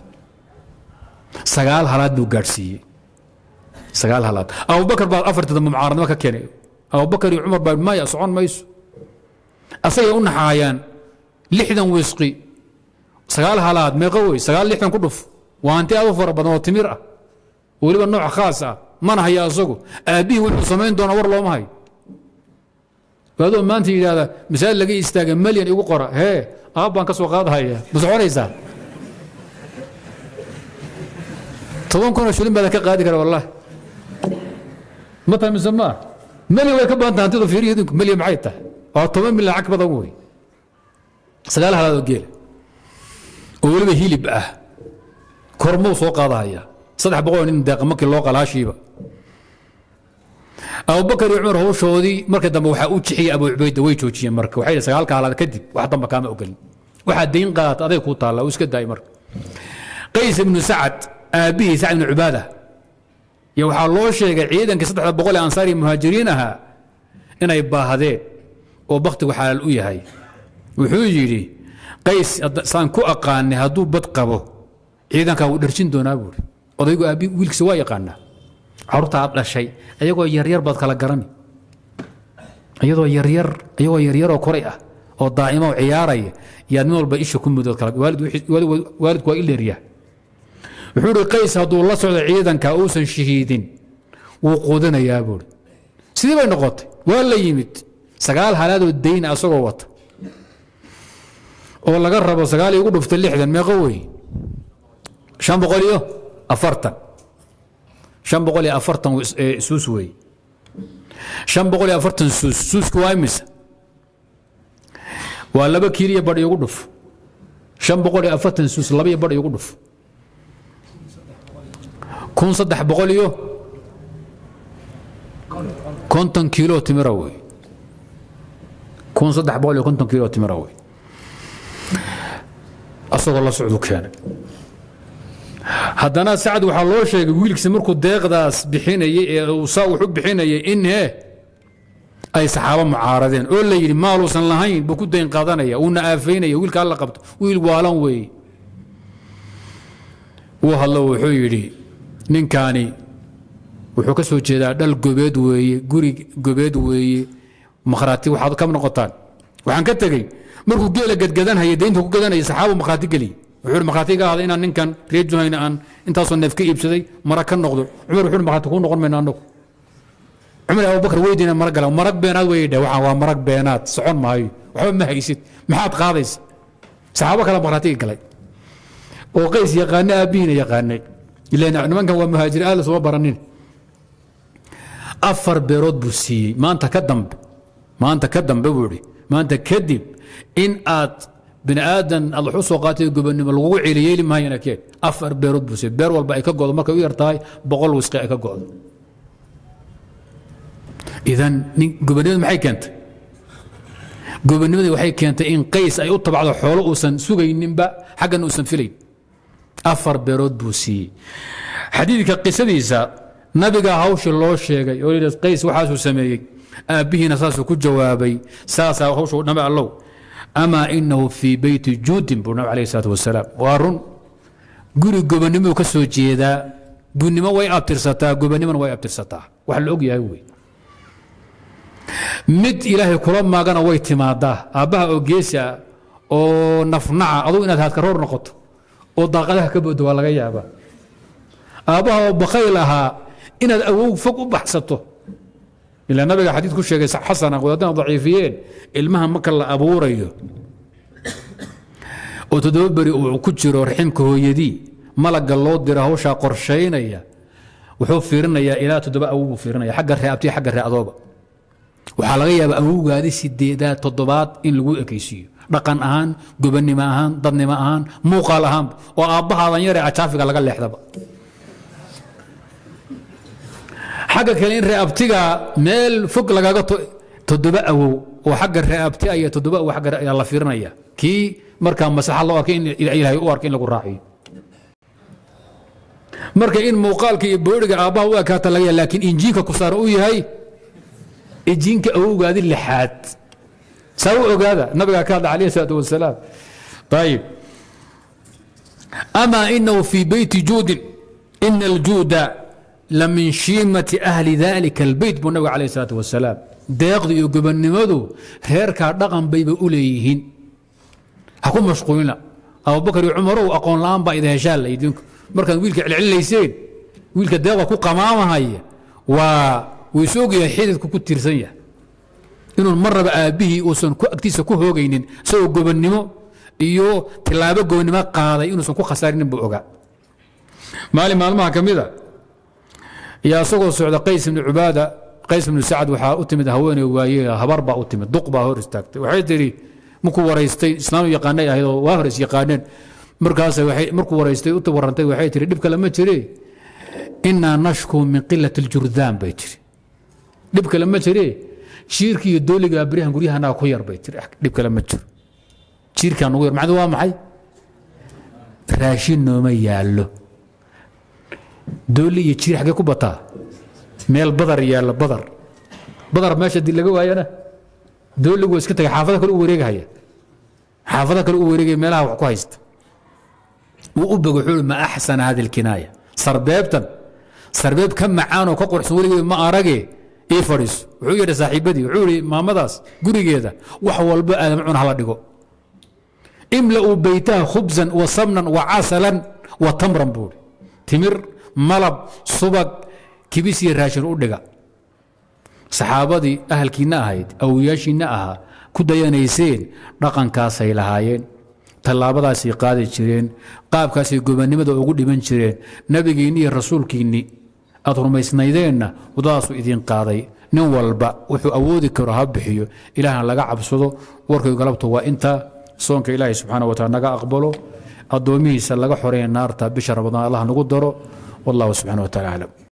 sagaal halaad buu gaadhsiiyey sagaal halaad abubakar baa afarta dambe mucaaradnimo ka keenay abubakar iyo cumar baa maya socon mayso asagay u naxaayaan lixdan wisqi sagaal halaad meeqa wey sagaal lixdan ku dhuf waa hanti aad u fara badan oo timir ah weliba nooc khaas ah mana haya asagu aabbihii wuxuu samayn doonaa war looma hayo adoo maanta yidhahda masaajid laga istaaga malyan igu qora hee aab baan ka soo qaadahaya ma soconaysaa toban kunoo shilin baada ka qaadi kara wallahi ma tahay mise maa malyan way ka badan tahay hantidu fiiriyo idinku malyan maxay tahay waa toban milyan cag badan wey sagaal halaad oo geela oo weliba hilib ah kormuu soo qaadahaya saddex boqol nin deeqa markii loo qalaashiiba abubakar iyo cumar hawshoodii marka dambe waxaa u jixiyey abu cubayda way joojiyeen marka waxay yidhi sagaalka halaad kadib wax damba kaama ogolin waxaa dayn qaadata aday kuu taalla uu iska daayay marka qays ibnu sacad aabbihii sacad ibnu cubaada iyo waxaa loo sheegay ciidankii saddexda boqol ee ansaari muhaajiriin ahaa inay baahdeen oo baktigu xalaal u yahay wuxuu yidhi qays saan ku aqaanay hadduu bad qabo ciidankaa wuu dharjin doonaa buuri odaygu aabbi wiilkiisa waa yaqaanaa carruurta aad dhashay ayagoo yaryar baad kala garani iyadoo yaryar iyagoo yaryaroo koray ah oo daa'ima oo ciyaaraya yaad nin walba isha ku mudood kala waalidku waa ileeryaa wuxuu ihi qays hadduu la socdo ciidanka uusan shahiidin wuu quudinayaa buuri sidii bay noqotay ولا يمد سقال هالادو الدين أسوق وط ولا قرب سقال يقولوا في اللحدة ما قوي شام بقوليه أفرتن شام بقولي أفرتن سوسوي شام بقولي أفرتن سوس سوس كوايمس ولا بكيريا بدي يقولف شام بقولي أفرتن سوس لبي بدي يقولف كون صدح بقوليه كونتن كيلو تمروي كون صدح بقوليه كونتن كيلو تمروي أصدق الله سعود كان haddana sacad waxaa loo sheegay wiilkiisa markuu deeqdaas bixinayay ee uu saa wuxuu bixinayay in he ay saxaabo mucaaradeen oo la yidhi maaluusan lahayn buu ku dayn qaadanaya uuna aafaynaya wiilka alla qabto wiil waalan weeye wuu hadlo wuxuu yidhi ninkaani wuxuu ka soo jeedaa dhal gobeed weeye guri gobeed weeye makhraati waxaad ka noqotaan waxaan ka tegey markuu geela gadgadanhaya deynta ku gadanaya saxaabo makhraati geliy wuxuu markhaatiga ahada inaan ninkan reer juhayna aan intaasoo neef ka iibsaday mara ka noqdo cumar wuxuu markhaati ku noqon mayna annagu cumar abubakar weydiina mara gala marag beenaad way yidhah waxaan waa marag beenaad socon maayo waxba ma haysid maxaad qaadaysa saxaabo kale markhaatiga galay oo qays yaqaana aabbihiina yaqaanay ilaan nimankan waa muhaajir aad la soo baranin afar beerood buu siiyey maanta ka dambe maanta ka dambe buu idhi maanta kadib in aad bini aadan aad wax u soo qaatay gobonnimo lagugu celiyeeli maayana keen afar beerood buu siiyey beer walba ay ka go'do markay u yar tahay boqol wisqi ay ka go'do idan gobonnimadu maxay keentay gobonnimadu waxay keentay in qays ay u tabacdo xoolo uusan sugayninba xaggan uusan filayn afar beerood buu siiyey xadiidka qisadiisa nabiga hawsha loo sheegay oo yidhi qays waxaasuu sameeyey aabbihiina saasuu ku jawaabay saasaa hawsha nabi allow amaa inahu fii beyti juudin buu nabig alayh isalaatu wasalaam waa run guri gobonnimuu ka soo jeedaa gunnimo way abtirsataa gobonnimona way abtirsataa wax la og yahay wey mid ilaahay kula maagana way timaadaa aabbaha oo geesi ah oo nafnaca adugu inaad haadkaroor noqoto oo daaqadaha ka boodo waa laga yaabaa aabbaha oo bakhayl ahaa inaad awow fog u baxsato ilaa nabiga xadiid ku sheegay xasana wadaadana daciifiyeen ilmaha marka la abuurayo oo toddoba beri uu ku jiro raximka hooyadii malagga loo dira hawshaa qorshaynaya wuxuu fiirinayaa ilaa toddoba awow buu fiirinaya xagga reeabtiyo xagga reeadooba waxaa laga yaabaa awowgaadi sideedaad toddobaad in lagu ekaysiiyo dhaqan ahaan gobonnimo ahaan dadnimo ahaan muuqaal ahaan oo aabbahaadan yaree ajaafiga laga leexdaba xagga kale in reeabtiga meel fog lagaga toddoba awow oo xagga reeabti iyo toddoba awow xagga ayaa la fiirinaya kii markaa masaxa loo arkay in ilaahay u arkay in lagu raaciyo marka in muuqaalka iyo boodhiga aabbaha u ekaata laga yahay laakiin injiinka ku saaran uu yahay injiinka awowgaadi lixaad saa u ogaada nabigaa ka hadla calayhi salaatu wasalaam ayib amaa inahu fii beyti juudin ina aljuuda لمن شيمة أهل ذلك البيت بو النبي عليه الصلاة والسلام ديقضي يقبل نمدو هيركا دقن بيبا أوليهن هكون مشغولين أبو بكر وعمر وأقول لهم با إذا هشال يدينك مركز ويلك على ليسين ويلك الديقة كو قمامة هاي و ويسوق يحيدك كو ترسية إنه المرة بقى به وسن كو أكتيس كو هوغينين سو قبل نمو إيو تلابا قبل نما قاضي إنه سن كو خسارين بوغا مالي مالما كميدا يا سوق سعود قيس بن عباده قيس بن سعد وحا اتمد هويني وايه هبر با اتمد دق با هور استاغتay waxay tiri markuu wareystay islaam yaqaanay ahayd oo waa horeys yaqaaneen markaas waxay markuu wareystay u tawarantay waxay tiri dibka lama jire inna nashku min qillati aljurdan bay tiri dibka lama jire shiirki iyo dooliga abrihan guriyahana ku yar bay tiri dibka lama jiro shiirkan ugu yar macdu waa maxay raashin nooma yaalo dooli iyo jiir xagee ku bataa meel badar yaalla badar badar meesha dib laga waayana dooligu iska tagay xaafada kale u wareegaya xaafada kale u wareegay meelaha wax ku haysta uu u bogo xul ma axsan hada alkinaaya sarbeebtan sarbeeb ka macaan oo ka qurxsan weligeed ma arage ii fadhiis wuxuu yidhi saaxiibadii wuxuu yidhi maamadaas gurigeeda wax walba aadam cun hala dhigo imla'u baytaha khubzan wa samnan wa casalan wa tamran buuri timir malab subag kibis iyo raashin u dhiga saxaabadii ahalkiina ahayd awliyaashiina ahaa ku dayanayseen dhaqankaasay lahaayeen tallaabadaasay qaadi jireen qaabkaasay gobannimada ugu dhiman jireen nabigiinni iyo rasuulkiinni aad rumaysnaydeenna wadadaasu idiin qaaday nin walba wuxuu awoodi karo ha bixiyo ilaahna laga cabsado warkay galabtu waa inta soonka ilaahay subxaanahu wa tacaala naga aqbalo addoomihiisa laga xoreeya naarta bisha ramadaan allah nagu daro wallahu subxaanahu wa tacaala aclam